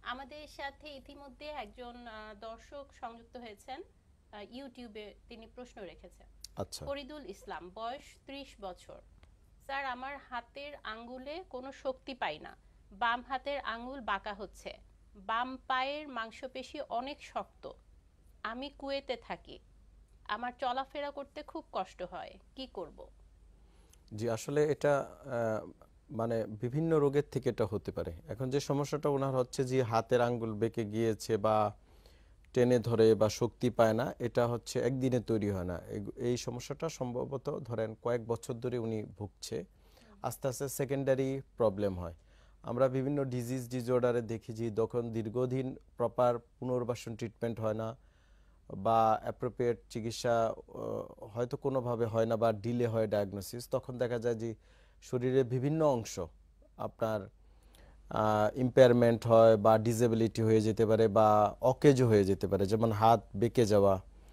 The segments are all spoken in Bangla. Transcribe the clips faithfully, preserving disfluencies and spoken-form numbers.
আমাদের সাথে ইতিমধ্যে একজন দর্শক সংযুক্ত হয়েছেন ইউটিউবে, তিনি প্রশ্ন রেখেছেন। আচ্ছা, ফরিদুল ইসলাম, বয়স ত্রিশ বছর। স্যার, আমার হাতের আঙ্গুলে কোনো শক্তি পাই না, বাম হাতের আঙ্গুল বাঁকা হচ্ছে, বাম পায়ের মাংসপেশি অনেক শক্ত। আমি কুয়েতে থাকি, আমার চলাফেরা করতে খুব কষ্ট হয়, কি করব? জি আসলে এটা আহ, মানে বিভিন্ন রোগের থেকে এটা হতে পারে। এখন যে সমস্যাটা ওনার হচ্ছে যে হাতের আঙ্গুল বেঁকে গিয়েছে বা টেনে ধরে বা শক্তি পায় না, এটা হচ্ছে একদিনে তৈরি হয় না। এই- এই সমস্যাটা সম্ভবত ধরেন কয়েক বছর ধরে উনি ভুগছে, আস্তে আস্তে সেকেন্ডারি প্রবলেম হয়। আমরা বিভিন্ন ডিজিজ ডিসঅর্ডারে দেখি যে যখন দীর্ঘদিন প্রপার পুনর্বাসন ট্রিটমেন্ট হয় না বা অ্যাপ্রোপ্রিয়েট চিকিৎসা আহ, হয়তো কোনোভাবে হয় না বা ডিলে হয় ডায়াগনোসিস, তখন দেখা যায় যে শরীরের বিভিন্ন অংশ আপনার ইম্পেয়ারমেন্ট হয় বা ডিসেবিলিটি হয়ে যেতে পারে বা অকেজো হয়ে যেতে পারে। যেমন হাত বেঁকে যাওয়া,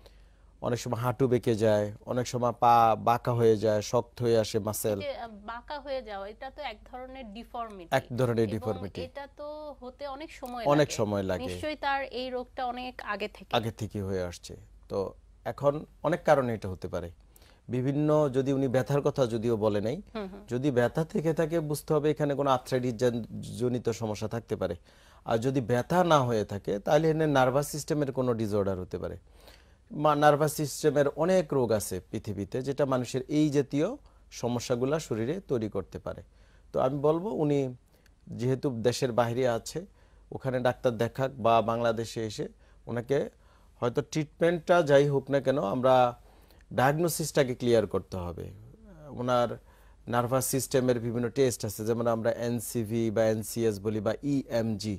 অনেক সময় হাঁটু বেঁকে যায়, অনেক সময় পা বাঁকা হয়ে যায়, শক্ত হয়ে আসে এই মাসেল। যে আহ, বাঁকা হয়ে যাওয়া, এটা তো এক ধরনের এক ডিফর্মিটি, ধরনের এবং ডিফর্মিটি, এটা তো হতে অনেক সময় অনেক লাগে। সময় লাগে, নিশ্চয়ই তার এই রোগটা অনেক আগে থেকেই। আগে থেকে হয়ে আসছে। তো এখন অনেক কারণে এটা হতে পারে বিভিন্ন, যদি উনি ব্যথার কথা যদিও বলে নাই, হুম হুম। যদি ব্যথা থেকে থাকে বুঝতে হবে এখানে কোনো আর্থ্রাইটিস জনিত সমস্যা থাকতে পারে। আর যদি ব্যথা না হয়ে থাকে তাহলে এখানে নার্ভাস সিস্টেমের কোনো ডিসঅর্ডার হতে পারে। নার্ভাস সিস্টেমের অনেক রোগ আছে পৃথিবীতে যেটা মানুষের এই জাতীয় সমস্যাগুলো শরীরে তৈরি করতে পারে। তো আমি বলবো উনি যেহেতু দেশের বাইরে আছে, ওখানে ডাক্তার দেখাক বা বাংলাদেশে এসে ওনাকে হয়তো ট্রিটমেন্টটা যাই হোক না কেন, আমরা ডায়াগনোসিসটাকে ক্লিয়ার করতে হবে। ওনার নার্ভাস সিস্টেমের বিভিন্ন টেস্ট আছে, যেমন আমরা এনসিভি বা এনসিএস বলি বা ইএমজি,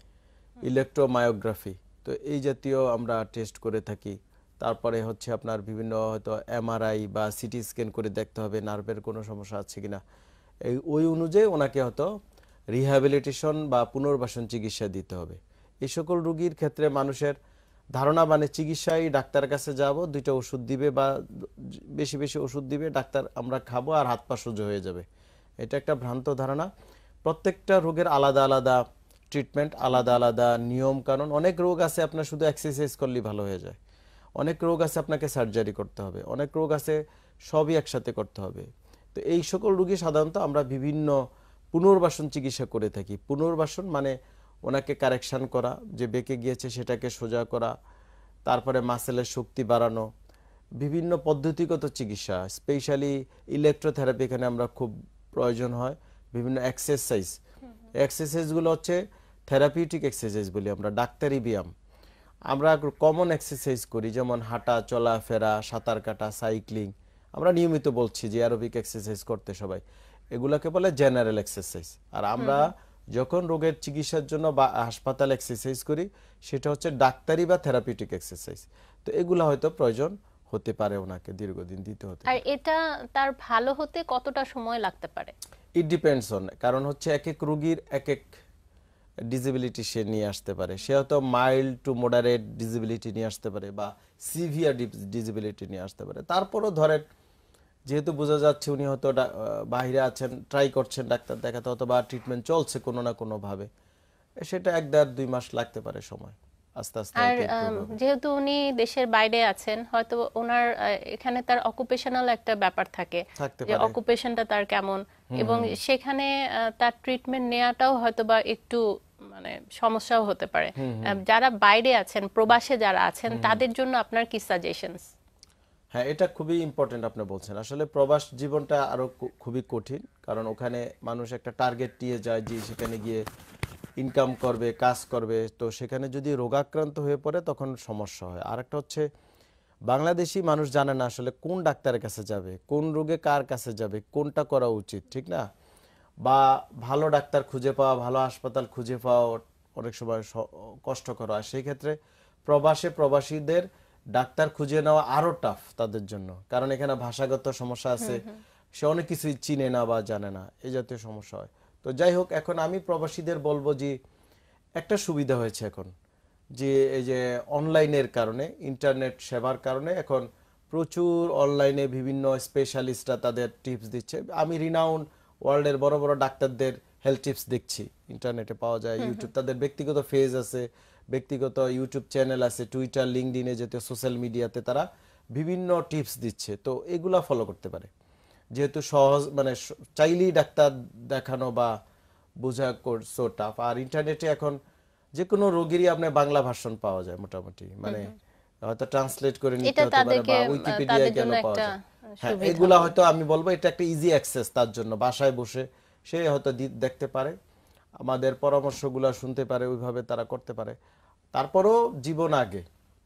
ইলেকট্রোমায়োগ্রাফি। তো এই জাতীয় আমরা টেস্ট করে থাকি। তারপরে হচ্ছে আপনার বিভিন্ন হয়তো এমআরআই বা সিটি স্ক্যান করে দেখতে হবে নার্ভের কোনো সমস্যা আছে কিনা। এই ওই অনুযায়ী ওনাকে হয়তো রিহ্যাবিলিটেশন বা পুনর্বাসন চিকিৎসা দিতে হবে। এই সকল রোগীর ক্ষেত্রে মানুষের ধারণা মানে চিকিৎসায় ডাক্তারের কাছে যাব, দুইটা ওষুধ দিবে বা বেশি বেশি ওষুধ দিবে, ডাক্তার আমরা খাবো আর হাত পা সোজা হয়ে যাবে। এটা একটা ভ্রান্ত ধারণা। প্রত্যেকটা রোগের আলাদা আলাদা ট্রিটমেন্ট, আলাদা আলাদা নিয়ম কানুন। অনেক রোগ আছে আপনার শুধু এক্সারসাইজ করলেই ভালো হয়ে যায়, অনেক রোগ আছে আপনাকে সার্জারি করতে হবে, অনেক রোগ আছে সবই একসাথে করতে হবে। তো এই সকল রোগী সাধারণত আমরা বিভিন্ন পুনর্বাসন চিকিৎসা করে থাকি। পুনর্বাসন মানে ওনাকে কারেকশান করা, যে বেঁকে গিয়েছে সেটাকে সোজা করা, তারপরে মাসেলের শক্তি বাড়ানো, বিভিন্ন পদ্ধতিগত চিকিৎসা, স্পেশালি ইলেকট্রোথেরাপি এখানে আমরা খুব প্রয়োজন হয়। বিভিন্ন এক্সারসাইজ, এক্সারসাইজগুলো হচ্ছে থেরাপিউটিক এক্সারসাইজ বলি আমরা, ডাক্তারি ব্যায়াম। আমরা কমন এক্সারসাইজ করি যেমন হাঁটা, চলাফেরা, সাঁতার কাটা, সাইক্লিং। আমরা নিয়মিত বলছি যে অ্যারোবিক এক্সারসাইজ করতে সবাই, এগুলোকে বলে জেনারেল এক্সারসাইজ। আর আমরা যখন রোগের চিকিৎসার জন্য বা হাসপাতাল এক্সারসাইজ করি সেটা হচ্ছে ডাক্তারি বা থেরাপিউটিক এক্সারসাইজ। তো এগুলো হয়তো প্রয়োজন হতে পারে, ওনাকে দীর্ঘদিন দিতে হতে আর পারে। এটা তার ভালো হতে কতটা সময় লাগতে পারে? ইট ডিপেন্ডস অন, কারণ হচ্ছে এক এক রোগীর এক এক ডিসেবিলিটি সে নিয়ে আসতে পারে। সে হয়তো মাইল্ড টু মডারেট ডিসেবিলিটি নিয়ে আসতে পারে বা সিভিয়ার ডিসেবিলিটি নিয়ে আসতে পারে। তারপরও ধরেন যেহেতু বোঝা যাচ্ছে উনি হয়তো বাইরে আছেন, ট্রাই করছেন ডাক্তার দেখাতে, অথবা ট্রিটমেন্ট চলছে কোনো না কোনোভাবে, সেটা এক দেড় দুই মাস লাগতে পারে সময়, আস্তে আস্তে আর হয়তো আম, ইমপ্রুভ হবে। যেহেতু উনি দেশের বাইরে আছেন, হয়তো ওনার আহ, এখানে তার অকুপেশনাল একটা ব্যাপার থাকে, থাকতে যে পারে। অকুপেশনটা তার কেমন, এবং সেখানে আহ, তার ট্রিটমেন্ট নেওয়াটাও হয়তো বা একটু মানে সমস্যাও হতে পারে। আহ, যারা বাইরে আছেন, প্রবাসে যারা আছেন, তাদের জন্য আপনার কি সাজেশনস? হ্যাঁ, এটা খুবই ইম্পর্টেন্ট আপনি বলছেন। আসলে প্রবাস জীবনটা আরো খু- খুবই কঠিন, কারণ ওখানে মানুষ একটা টার্গেট নিয়ে যায় যে সেখানে গিয়ে ইনকাম করবে, কাজ করবে। তো সেখানে যদি রোগাক্রান্ত হয়ে পড়ে তখন সমস্যা হয়। আর একটা হচ্ছে বাংলাদেশি মানুষ জানে না আসলে কোন ডাক্তারের কাছে যাবে, কোন রোগে কার কাছে যাবে, কোনটা করা উচিত, ঠিক না? বা ভালো ডাক্তার খুঁজে পাওয়া, ভালো হাসপাতাল খুঁজে পাওয়া অনেক সময় স- কষ্টকর হয়। সেই ক্ষেত্রে প্রবাসে প্রবাসীদের ডাক্তার খুঁজে নেওয়া আরো টাফ তাদের জন্য, কারণ এখানে ভাষাগত সমস্যা আছে, সে অনেক কিছুই চিনে না বা জানে না, এই জাতীয় সমস্যা হয়। তো যাই হোক, এখন আমি প্রবাসীদের বলবো যে একটা সুবিধা হয়েছে এখন, যে এই যে অনলাইনের কারণে, ইন্টারনেট সেবার কারণে এখন প্রচুর অনলাইনে বিভিন্ন স্পেশালিস্টরা তাদের টিপস দিচ্ছে। আমি রিনাউন্ড ওয়ার্ল্ডের বড় বড় ডাক্তারদের হেলথ টিপস দেখছি, ইন্টারনেটে পাওয়া যায়, ইউটিউব, তাদের ব্যক্তিগত পেজ আছে, ব্যক্তিগত ইউটিউব চ্যানেল আছে, টুইটার, লিঙ্কডইনে জাতীয় সোশ্যাল মিডিয়াতে তারা বিভিন্ন টিপস দিচ্ছে। তো এগুলা ফলো করতে পারে, যেহেতু সহজ মানে চাইলেই ডাক্তার দেখানো বা বোঝা সো টাফ। আর ইন্টারনেটে এখন যে কোনো রোগীরই আপনার বাংলা ভার্সন পাওয়া যায় মোটামুটি, মানে হয়তো ট্রান্সলেট করে নিতে এটা হতে পারে তাদেরকে বা আহ, উইকিপিডিয়ায় তাদের গেল জন্য পাওয়া একটা যায়। হ্যাঁ, সুবিধা এগুলা হবে। হয়তো আমি বলবো এটা একটা ইজি অ্যাক্সেস তার জন্য, বাসায় বসে সে হয়তো দি- দেখতে পারে, আমাদের পরামর্শগুলো শুনতে পারে, ওইভাবে তারা করতে পারে। তারপরও জীবন আগে,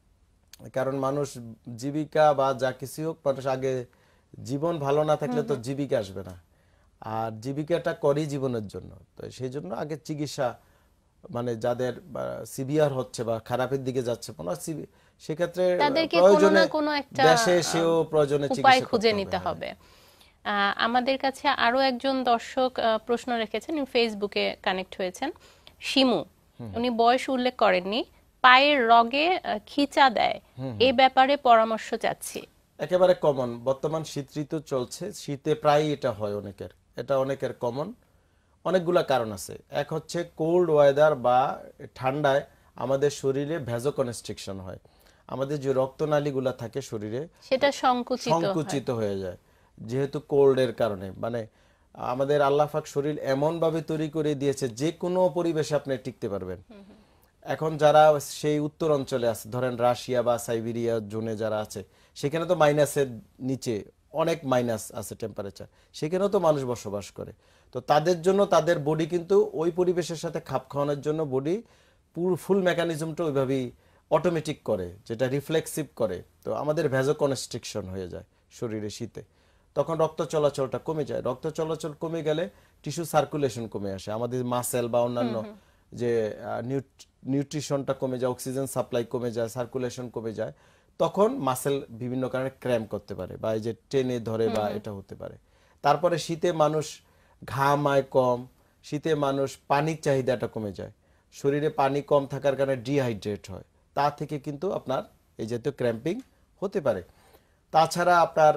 কারণ মানুষ জীবিকা বা যা কিছু হোক, মানুষ আগে জীবন ভালো না থাকলে তো জীবিকা আসবে না, আর জীবিকাটা করি জীবনের জন্য। তো সেই জন্য আগে চিকিৎসা, মানে যাদের সিভিয়ার হচ্ছে বা খারাপের দিকে যাচ্ছে কোনো সিভি, সেক্ষেত্রে তাদেরকে কোনো না প্রয়োজনে কোনো একটা দেশে এসেও আহ, প্রয়োজনে উপায় চিকিৎসা খুঁজে করতে হবে। নিতে হ্যাঁ, হবে। আহ, আমাদের কাছে আরো একজন দর্শক আহ, প্রশ্ন রেখেছেন, উনি ফেসবুকে কানেক্ট হয়েছেন, শিমু। উনি বয়স উল্লেখ করেননি, পায়ের রগে আহ, খিঁচা দেয়, এ ব্যাপারে পরামর্শ চাচ্ছি। একেবারে কমন, বর্তমান শীত ঋতু চলছে, শীতে প্রায়ই এটা হয় অনেকের, এটা অনেকের কমন। অনেকগুলা কারণ আছে। এক হচ্ছে কোল্ড ওয়েদার বা ঠান্ডায় আমাদের শরীরে ভ্যাজো কনস্ট্রিকশন হয়, আমাদের যে রক্তনালীগুলা থাকে শরীরে সেটা সংকুচিত হয়। সংকুচিত হয়ে যায়, যেহেতু কোল্ডের কারণে। মানে আমাদের আল্লাহ পাক শরীর এমন ভাবে তৈরি করে দিয়েছে যে কোনো পরিবেশে আপনি টিকতে পারবেন। এখন যারা সেই উত্তর অঞ্চলে আছে, ধরেন রাশিয়া বা সাইবেরিয়া জোনে যারা আছে, সেখানে তো মাইনাসের নিচে অনেক মাইনাস আছে টেম্পারেচার, সেখানেও তো মানুষ বসবাস করে। তো তাদের জন্য তাদের বডি কিন্তু ওই পরিবেশের সাথে খাপ খাওয়ানোর জন্য বডি পুরো ফুল মেকানিজমটা ওইভাবেই অটোমেটিক করে, যেটা রিফ্লেক্সিভ করে। তো আমাদের ভ্যাজো কনস্ট্রিকশন হয়ে যায় শরীরে শীতে, তখন রক্ত চলাচলটা কমে যায়। রক্ত চলাচল কমে গেলে টিস্যু সার্কুলেশন কমে আসে, আমাদের মাসেল বা অন্যান্য যে নিউট্রিশনটা কমে যায়, অক্সিজেন সাপ্লাই কমে যায়, সার্কুলেশন কমে যায়, তখন মাসেল বিভিন্ন কারণে ক্র্যাম্প করতে পারে বা এই যে টেনে ধরে বা এটা হতে পারে। তারপরে শীতে মানুষ ঘামায় কম, শীতে মানুষ পানির চাহিদাটা কমে যায়, শরীরে পানি কম থাকার কারণে ডিহাইড্রেট হয়, তা থেকে কিন্তু আপনার এই জাতীয় ক্র্যাম্পিং হতে পারে। তাছাড়া আপনার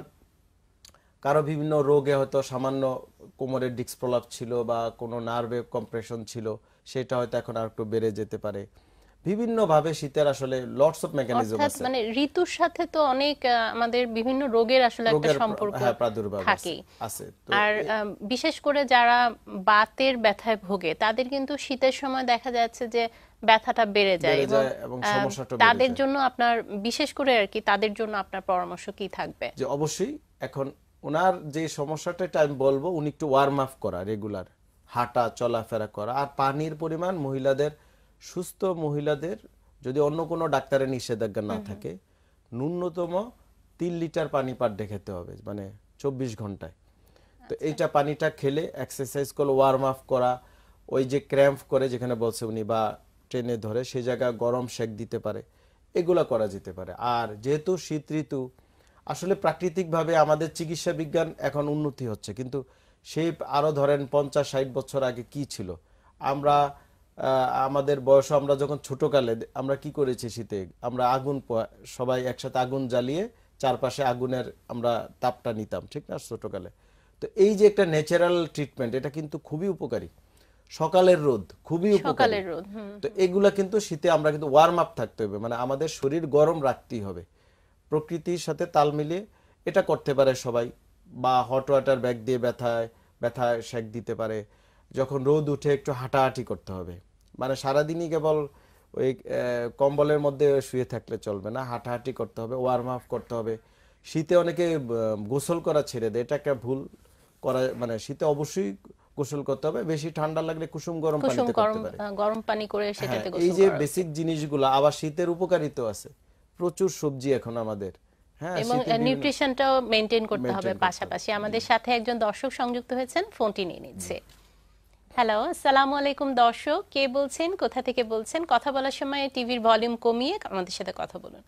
কারো বিভিন্ন রোগে হয়তো সামান্য কোমরের ডিস্ক প্রলাপ ছিল বা কোনো নার্ভে কম্প্রেশন ছিল, সেটা হয়তো এখন আর একটু বেড়ে যেতে পারে। বিভিন্নভাবে শীতের আসলে লটস অফ মেকানিজম অর্থাৎ আছে, মানে ঋতুর সাথে তো অনেক আহ, আমাদের বিভিন্ন রোগের আসলে একটা রোগের প্র- সম্পর্ক হ্যাঁ প্রাদুর্ভাব আছে থাকেই। আছে তো আর এ- আহ, বিশেষ করে যারা বাতের ব্যথায় ভোগে তাদের কিন্তু শীতের সময় দেখা যাচ্ছে যে ব্যথাটা বেড়ে যায়, বেড়ে এবং যায় এবং আহ, সমস্যাটা বেড়ে তাদের যায়। জন্য আপনার বিশেষ করে আর কি তাদের জন্য আপনার পরামর্শ কি থাকবে? যে অবশ্যই এখন ওনার যে সমস্যাটা এটা আমি বলবো, উনি একটু ওয়ার্ম আপ করা, রেগুলার হাঁটা চলাফেরা করা, আর পানির পরিমাণ মহিলাদের, সুস্থ মহিলাদের যদি অন্য কোনো ডাক্তারের নিষেধাজ্ঞা না থাকে, ন্যূনতম তিন লিটার পানি পার ডে খেতে হবে, মানে চব্বিশ ঘন্টায়। তো এইটা পানিটা খেলে এক্সারসাইজ করলে, ওয়ার্ম আপ করা, ওই যে ক্র্যাম্প করে যেখানে বলছে উনি বা টেনে ধরে সেই জায়গায় গরম সেক দিতে পারে, এগুলা করা যেতে পারে। আর যেহেতু শীত ঋতু, আসলে প্রাকৃতিকভাবে আমাদের চিকিৎসা বিজ্ঞান এখন উন্নতি হচ্ছে, কিন্তু সেই আরো ধরেন পঞ্চাশ ষাট বছর আগে কি ছিল, আমরা আহ, আমাদের বয়স, আমরা যখন ছোটকালে আমরা কি করেছি শীতে, আমরা আগুন প- সবাই একসাথে আগুন জ্বালিয়ে চারপাশে আগুনের আমরা তাপটা নিতাম, ঠিক না ছোটকালে? তো এই যে একটা ন্যাচারাল ট্রিটমেন্ট, এটা কিন্তু খুবই উপকারী। সকালের রোদ খুবই উপকারী। সকালের রোদ, হুম। তো এগুলা কিন্তু শীতে আমরা কিন্তু ওয়ার্ম আপ থাকতে হবে, মানে আমাদের শরীর গরম রাখতেই হবে, প্রকৃতির সাথে তাল মিলিয়ে এটা করতে পারে সবাই। বা হট ওয়াটার ব্যাগ দিয়ে ব্যথায় ব্যথায় সেক দিতে পারে। যখন রোদ উঠে একটু হাঁটাহাঁটি করতে হবে, মানে সারাদিনই কেবল ওই আহ, কম্বলের মধ্যে শুয়ে থাকলে চলবে না, হাঁটাহাঁটি করতে হবে, ওয়ার্ম আপ করতে হবে। শীতে অনেকে আহ, গোসল করা ছেড়ে দেয়, এটা একটা ভুল করা, মানে শীতে অবশ্যই গোসল করতে হবে, বেশি ঠান্ডা লাগলে কুসুম গরম কুসুম পানিতে করতে গরম পারে। আহ, গরম পানি করে হ্যাঁ, সেটাতে এই গোসল যে করা বেসিক উচিত। জিনিসগুলো, আবার শীতের উপকারিতা আছে, প্রচুর সবজি এখন আমাদের, হ্যাঁ এবং শীতে বিভিন্ন নিউট্রিশনটাও মেনটেন করতে হবে মেনটেন করতে হবে। পাশাপাশি। আমাদের সাথে একজন দর্শক সংযুক্ত হয়েছেন, ফোনটি নিয়ে নিচ্ছে। হ্যালো, আসসালামু আলাইকুম দর্শক, কে বলছেন, কোথা থেকে বলছেন? কথা বলার সময় টিভির ভলিউম কমিয়ে আমাদের সাথে কথা বলুন।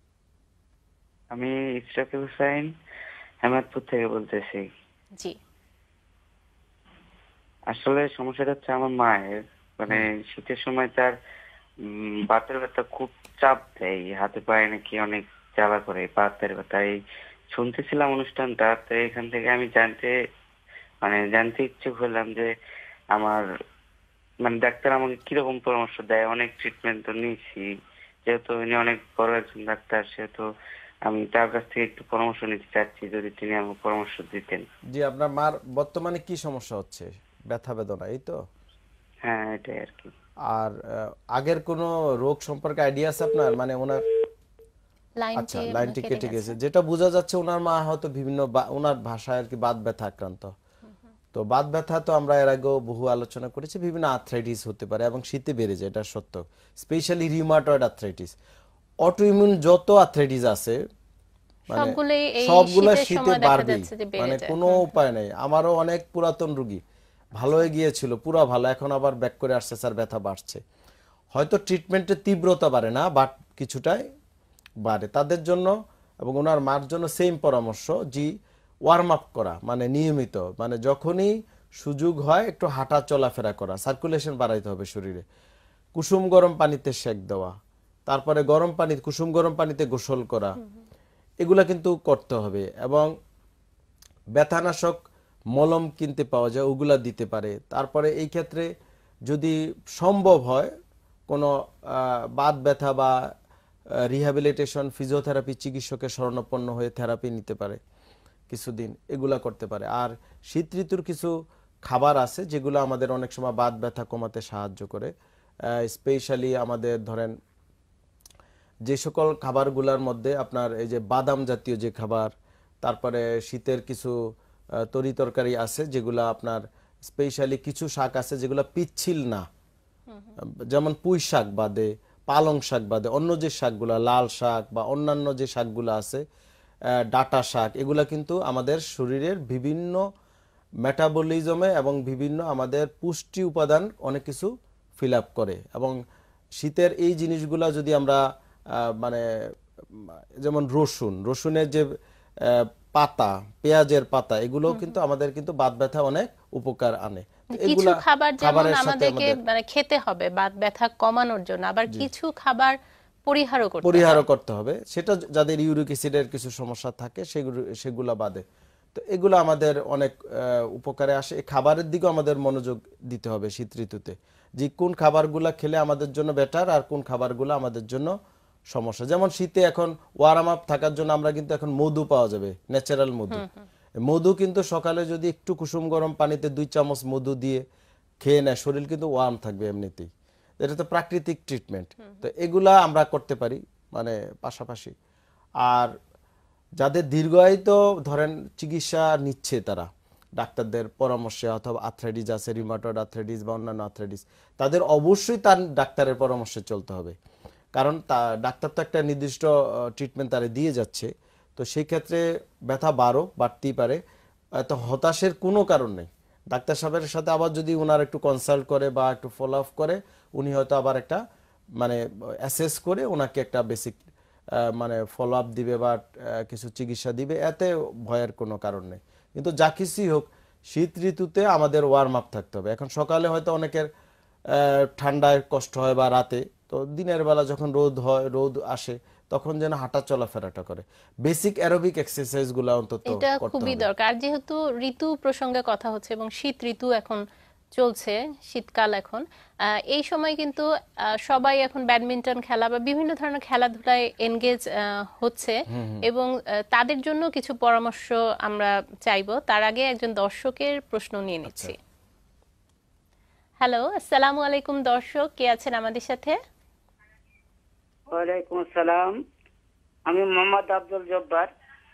আমি ইশরাকুল হুসাইন হেমাদপুর থেকে বলতেছি। জি। আসলে সমস্যাটা হচ্ছে আমার মায়ের, মানে শীতের সময় তার উম, বাতের ব্যথা খুব চাপ দেয়, হাতে পায়ে নাকি অনেক জ্বালা করে বাতের ব্যথা। এই শুনতেছিলাম অনুষ্ঠানটা, তো এখান থেকে আমি জানতে মানে জানতে ইচ্ছুক হলাম যে আমার মানে ডাক্তার আমাকে কিরকম পরামর্শ দেয়? অনেক ট্রিটমেন্ট তো নিয়েছি, যেহেতু উনি অনেক বড় একজন ডাক্তার, সেহেতু আমি তার কাছ থেকে একটু পরামর্শ নিতে চাচ্ছি, যদি তিনি আমাকে পরামর্শ দিতেন। জি, আপনার মার বর্তমানে কি সমস্যা হচ্ছে? ব্যথা বেদনা, এই তো? হ্যাঁ, এটাই আর কি। আর আহ, আগের কোনো রোগ সম্পর্কে আইডিয়া আছে আপনার? মানে ওনার, আচ্ছা, লাইনটি লাইনটি কেটে কেটে গেছে। গেছে। যেটা বোঝা যাচ্ছে ওনার মা হয়তো বিভিন্ন বা- ওনার ভাষায় আর কি বাত ব্যথা আক্রান্ত। তো বাত ব্যথা তো আমরা এর আগেও বহু আলোচনা করেছি, বিভিন্ন আর্থ্রাইটিস হতে পারে এবং শীতে বেড়ে যায়, এটা সত্য। স্পেশালি রিউমাটয়েড আর্থ্রাইটিস, অটোইমিউন যত আর্থ্রাইটিস আছে, মানে সবগুলোই এই সবগুলা শীতের শীতে সময় দেখা বাড়বেই, যাচ্ছে যে বেড়ে মানে যায়। কোনো হুম। উপায় নেই। আমারও অনেক পুরাতন রোগী ভালো হয়ে গিয়েছিল, পুরা ভালো, এখন আবার ব্যাক করে আসছে, স্যার ব্যথা বাড়ছে। হয়তো ট্রিটমেন্টের তীব্রতা বাড়ে না, বাট কিছুটাই বাড়ে তাদের জন্য। এবং ওনার মার জন্য সেম পরামর্শ, জি, ওয়ার্ম আপ করা, মানে নিয়মিত, মানে যখনই সুযোগ হয় একটু হাঁটা চলাফেরা করা, সার্কুলেশন বাড়াইতে হবে শরীরে। কুসুম গরম পানিতে সেক দেওয়া, তারপরে গরম পানি, কুসুম গরম পানিতে গোসল করা, এগুলা কিন্তু করতে হবে। এবং ব্যথানাশক মলম কিনতে পাওয়া যায়, ওগুলা দিতে পারে। তারপরে এই ক্ষেত্রে যদি সম্ভব হয় কোনো আহ, বাত ব্যথা বা রিহ্যাবিলিটেশন ফিজিওথেরাপি চিকিৎসকের শরণাপন্ন হয়ে থেরাপি নিতে পারে কিছুদিন, এগুলা করতে পারে। আর শীত ঋতুর কিছু খাবার আছে যেগুলো আমাদের অনেক সময় বাত ব্যথা কমাতে সাহায্য করে। স্পেশালি আমাদের ধরেন যে সকল খাবারগুলোর মধ্যে আপনার এই যে বাদাম জাতীয় যে খাবার, তারপরে শীতের কিছু আহ, তরি তরকারি আছে যেগুলো আপনার, স্পেশালি কিছু শাক আছে যেগুলো পিচ্ছিল না, যেমন পুঁই শাক বাদে, পালং শাক বাদে অন্য যে শাকগুলা, লাল শাক বা অন্যান্য যে শাকগুলো আছে, আহ, ডাঁটা শাক, এগুলা কিন্তু আমাদের শরীরের বিভিন্ন মেটাবলিজমে এবং বিভিন্ন আমাদের পুষ্টি উপাদান অনেক কিছু ফিল আপ করে। এবং শীতের এই জিনিসগুলা যদি আমরা আহ, মানে উম, যেমন রসুন, রসুনের যে আহ, পাতা, পেঁয়াজের পাতা, এগুলোও কিন্তু আমাদের কিন্তু বাত ব্যথা অনেক উপকার আনে। তো কিছু এগুলা খাবার যেমন খাবারের সাথে আমাদেরকে আমাদের মানে খেতে হবে বাত ব্যথা কমানোর জন্য, আবার কিছু খাবার পরিহারও করতে পরিহারও হয়। করতে হবে, সেটা যাদের ইউরিক অ্যাসিডের কিছু সমস্যা থাকে সেগুলো সেগুলা বাদে। তো এগুলো আমাদের অনেক আহ, উপকারে আসে। এই খাবারের দিকেও আমাদের মনোযোগ দিতে হবে শীত ঋতুতে, যে কোন খাবারগুলা খেলে আমাদের জন্য বেটার আর কোন খাবারগুলো আমাদের জন্য সমস্যা। যেমন শীতে এখন ওয়ার্ম আপ থাকার জন্য আমরা কিন্তু এখন মধু পাওয়া যাবে, ন্যাচারাল মধু। মধু কিন্তু সকালে যদি একটু কুসুম গরম পানিতে দুই চামচ মধু দিয়ে খেয়ে নেয়, শরীর কিন্তু ওয়ার্ম থাকবে এমনিতেই। এটা তো প্রাকৃতিক ট্রিটমেন্ট। তো এগুলা আমরা করতে পারি মানে পাশাপাশি। আর যাদের দীর্ঘায়িত ধরেন চিকিৎসা নিচ্ছে তারা ডাক্তারদের পরামর্শে, অথবা আর্থ্রাইটিস আছে, রিউমাটয়েড আর্থ্রাইটিস বা অন্যান্য আর্থ্রাইটিস, তাদের অবশ্যই তার ডাক্তারের পরামর্শে চলতে হবে। কারণ তা ডাক্তার তো একটা নির্দিষ্ট ট্রিটমেন্ট তারা দিয়ে যাচ্ছে। তো সেই ক্ষেত্রে ব্যথা বাড়ো বাড়তেই পারে, এত হতাশের কোনো কারণ নেই। ডাক্তার সাহেবের সাথে আবার যদি ওনার একটু কনসাল্ট করে বা একটু ফলো আপ করে, উনি হয়তো আবার একটা মানে অ্যাসেস করে ওনাকে একটা বেসিক মানে ফলো আপ দিবে বা আহ, কিছু চিকিৎসা দিবে, এতে ভয়ের কোনো কারণ নেই। কিন্তু যা কিছুই হোক, শীত ঋতুতে আমাদের ওয়ার্ম আপ থাকতে হবে। এখন সকালে হয়তো অনেকের আহ, ঠান্ডায় কষ্ট হয় বা রাতে, তো দিনের বেলা যখন রোদ হয়, রোদ আসে, তখন যেন হাঁটা চলাফেরাটা করে, বেসিক অ্যারোবিক এক্সারসাইজগুলো অন্তত এটা করতে খুবই হবে। দরকার। আর যেহেতু ঋতু প্রসঙ্গে কথা হচ্ছে এবং শীত ঋতু এখন চলছে, শীতকাল এখন, আহ, এই সময় কিন্তু আহ, সবাই এখন ব্যাডমিন্টন খেলা বা বিভিন্ন ধরনের খেলাধুলায় এনগেজ হচ্ছে, এবং আহ, তাদের জন্য কিছু পরামর্শ আমরা চাইবো। তার আগে একজন দর্শকের প্রশ্ন নিয়ে আচ্ছা, নিচ্ছি। হ্যালো, আসসালামু আলাইকুম দর্শক, কে আছেন আমাদের সাথে? ওয়ালাইকুম আসসালাম। আমি মোহাম্মদ আব্দুল জব্বার।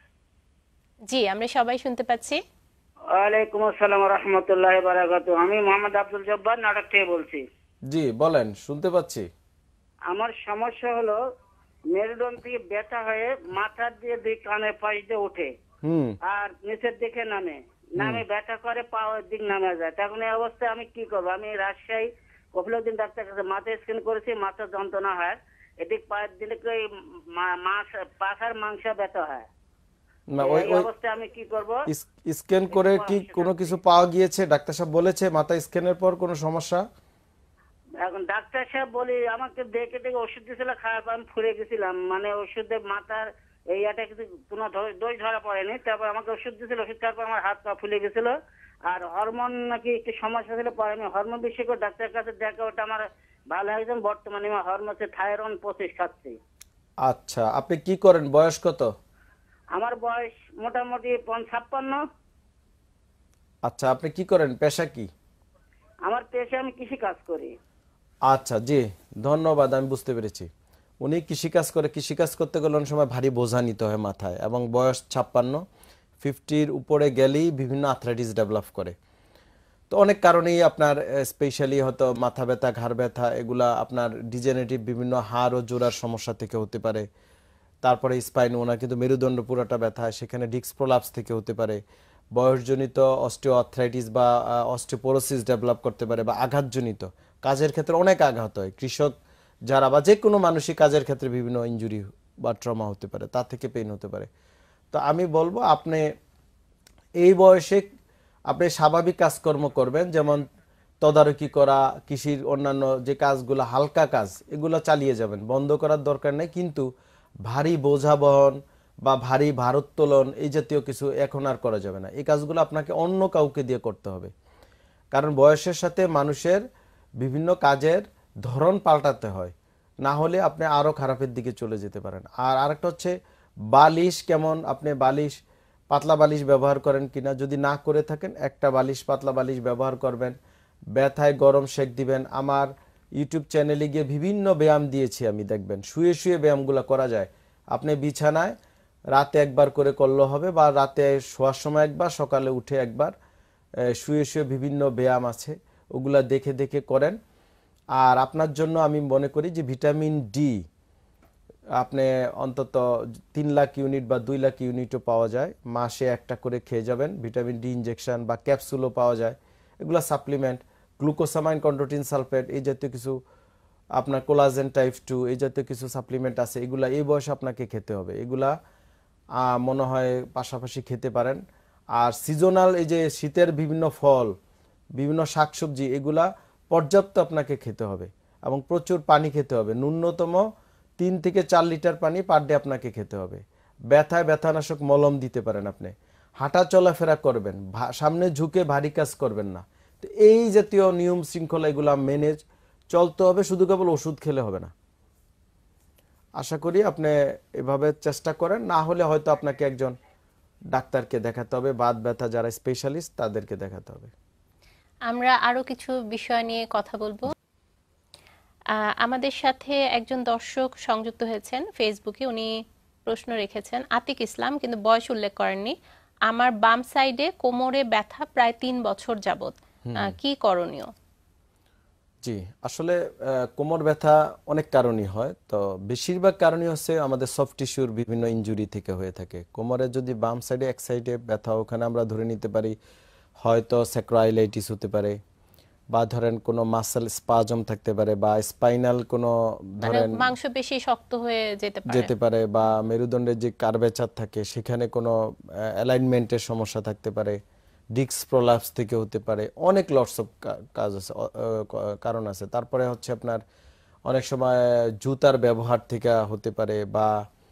জি, আমরা সবাই শুনতে পাচ্ছি। ওয়ালাইকুম আসসালাম রহমতুল্লাহ বারাকাতু। আমি মোহাম্মদ আব্দুল জব্বার, নাটক থেকে বলছি। জি বলেন, শুনতে পাচ্ছি। আমার সমস্যা হলো মেরুদণ্ড থেকে ব্যথা হয়ে মাথার দিয়ে দুই কানের পাশ দিয়ে ওঠে হুম আর নিচের দিকে নামে, নামে ব্যথা করে পাওয়ার দিক নামে যায়। তখন এই অবস্থায় আমি কি করবো? আমি রাজশাহী কপিলউদ্দিন ডাক্তার কাছে মাথা স্ক্যান করেছি, মাথা যন্ত্রণা হয়, এদিক পায়ের দিলে পাখার মাংস ব্যথা হয়। না, ওই এই ওই অবস্থায় আমি কি করব? স্ক্যান করে কি কোনো কিছু পাওয়া গিয়েছে? ডাক্তার সাহেব বলেছে মাথা স্ক্যানের পর কোনো সমস্যা? এখন ডাক্তার সাহেব বলি আমাকে দেখে দেখে ওষুধ দিয়েছিল, খারাপ আমি ফুলে গেছিলাম, মানে ওষুধে মাথার এই একটা কিছু কোনো দোষ ধরা পড়েনি। তারপর আমাকে ওষুধ দিয়েছিল, ওষুধ খাওয়ার পর আমার হাত পা ফুলে গেছিল, আর হরমোন নাকি একটু সমস্যা ছিল, পরে আমি হরমোন বিশেষজ্ঞ ডাক্তারের কাছে দেখা, ওটা আমার ভালো হয়েছে। বর্তমানে আমার হরমোন থাইরন পঁচিশ খাচ্ছি। আচ্ছা, আপনি কি করেন, বয়স কত? আমার বয়স মোটামুটি ছাপ্পান্ন। আচ্ছা, আপনি কি করেন, পেশা কি? আমার পেশা আমি কৃষি কাজ করি। আচ্ছা, জি ধন্যবাদ, আমি বুঝতে পেরেছি। উনি কৃষিকাজ করে, কৃষিকাজ করতে গেলে অনেক সময় ভারী বোঝা নিতে হয় মাথায়, এবং বয়স ছাপ্পান্ন, ফিফটির উপরে গেলেই বিভিন্ন আর্থ্রাইটিস ডেভেলপ করে। তো অনেক কারণেই আপনার স্পেশালি হয়তো মাথা ব্যথা, ঘাড় ব্যথা, এগুলা আপনার ডিজেনারেটিভ বিভিন্ন হাড় ও জোড়ার সমস্যা থেকে হতে পারে। তারপরে স্পাইন, ওনার কিন্তু মেরুদণ্ড পুরোটা ব্যথা, সেখানে ডিস্ক প্রলাপস থেকে হতে পারে। বয়সজনিত অস্টিও আর্থ্রাইটিস বা অস্টিওপোরোসিস ডেভেলপ করতে পারে, বা আঘাতজনিত কাজের ক্ষেত্রে অনেক আঘাত হয়, কৃষক যারা বা যে কোনো মানুষই কাজের ক্ষেত্রে বিভিন্ন ইনজুরি বা ট্রমা হতে পারে, তা থেকে পেইন হতে পারে। তো আমি বলবো আপনি এই বয়সে আপনি স্বাভাবিক কাজকর্ম করবেন, যেমন তদারকি করা, কৃষির অন্যান্য যে কাজগুলো হালকা কাজ, এগুলো চালিয়ে যাবেন, বন্ধ করার দরকার নেই। কিন্তু ভারী বোঝা বহন বা ভারী ভারোত্তোলন এই জাতীয় কিছু এখন আর করা যাবে না। এই কাজগুলো আপনাকে অন্য কাউকে দিয়ে করতে হবে, কারণ বয়সের সাথে মানুষের বিভিন্ন কাজের ধরন পাল্টাতে হয়, না হলে আপনি আরও খারাপের দিকে চলে যেতে পারেন। আর আরেকটা হচ্ছে বালিশ, কেমন আপনি বালিশ পাতলা বালিশ ব্যবহার করেন কিনা, যদি না করে থাকেন একটা বালিশ পাতলা বালিশ ব্যবহার করবেন। ব্যথায় গরম সেক দিবেন। আমার ইউটিউব চ্যানেলে গিয়ে বিভিন্ন ব্যায়াম দিয়েছি আমি, দেখবেন শুয়ে শুয়ে ব্যায়ামগুলো করা যায়। আপনি বিছানায় রাতে একবার করে করলে হবে, বা রাতে শোয়ার সময় একবার, সকালে উঠে একবার, শুয়ে শুয়ে বিভিন্ন ব্যায়াম আছে, ওগুলা দেখে দেখে করেন। আর আপনার জন্য আমি মনে করি যে ভিটামিন ডি আপনি অন্তত তিন লাখ ইউনিট বা দুই লাখ ইউনিটও পাওয়া যায়, মাসে একটা করে খেয়ে যাবেন। ভিটামিন ডি ইনজেকশন বা ক্যাপসুলও পাওয়া যায়, এগুলো সাপ্লিমেন্ট। গ্লুকোসামাইন, কন্ড্রোটিন সালফেট, এই জাতীয় কিছু, আপনার কোলাজেন টাইপ টু, এই জাতীয় কিছু সাপ্লিমেন্ট আছে, এগুলা এই বয়সে আপনাকে খেতে হবে। এগুলা মনে হয় পাশাপাশি খেতে পারেন। আর সিজনাল এই যে শীতের বিভিন্ন ফল, বিভিন্ন শাকসবজি, এগুলা পর্যাপ্ত আপনাকে খেতে হবে, এবং প্রচুর পানি খেতে হবে। ন্যূনতম তিন থেকে চার লিটার পানি পার ডে আপনাকে খেতে হবে। ব্যথায় ব্যথানাশক মলম দিতে পারেন আপনি। হাঁটা চলাফেরা করবেন, সামনে ঝুঁকে ভারী কাজ করবেন না। তো এই জাতীয় নিয়ম শৃঙ্খলা এগুলা মেনে চলতে হবে, শুধু কেবল ওষুধ খেলে হবে না। আশা করি আপনি এভাবে চেষ্টা করেন, না হলে হয়তো আপনাকে একজন ডাক্তারকে দেখাতে হবে, বাত ব্যথা যারা স্পেশালিস্ট তাদেরকে দেখাতে হবে। আমরা আরো কিছু বিষয় নিয়ে কথা বলবো। আমাদের সাথে একজন দর্শক সংযুক্ত হয়েছেন ফেসবুকে, উনি প্রশ্ন রেখেছেন, আতিক ইসলাম, কিন্তু বয়স উল্লেখ করেননি। আমার বাম সাইডে কোমরে ব্যথা প্রায় তিন বছর যাবত, কি করণীয়? জি, আসলে কোমর ব্যথা অনেক কারণই হয়, তো বেশিরভাগ কারণই হচ্ছে আমাদের সফট টিস্যুর বিভিন্ন ইনজুরি থেকে হয়ে থাকে। কোমরে যদি বাম সাইডে এক সাইডে ব্যথা, ওখানে আমরা ধরে নিতে পারি হয়তো স্যাক্রাইলাইটিস হতে পারে, বা ধরেন কোনো মাসেল স্পাজম থাকতে পারে, বা স্পাইনাল কোনো ধরেন মাংসপেশি শক্ত হয়ে যেতে পারে যেতে পারে বা মেরুদণ্ডের যে কার্ভেচার থাকে সেখানে কোনো অ্যালাইনমেন্টের সমস্যা থাকতে পারে, ডিস্ক প্রলাপস থেকে হতে পারে, অনেক লটস অফ কাজ আছে, কারণ আছে। তারপরে হচ্ছে আপনার অনেক সময় জুতার ব্যবহার থেকে হতে পারে, বা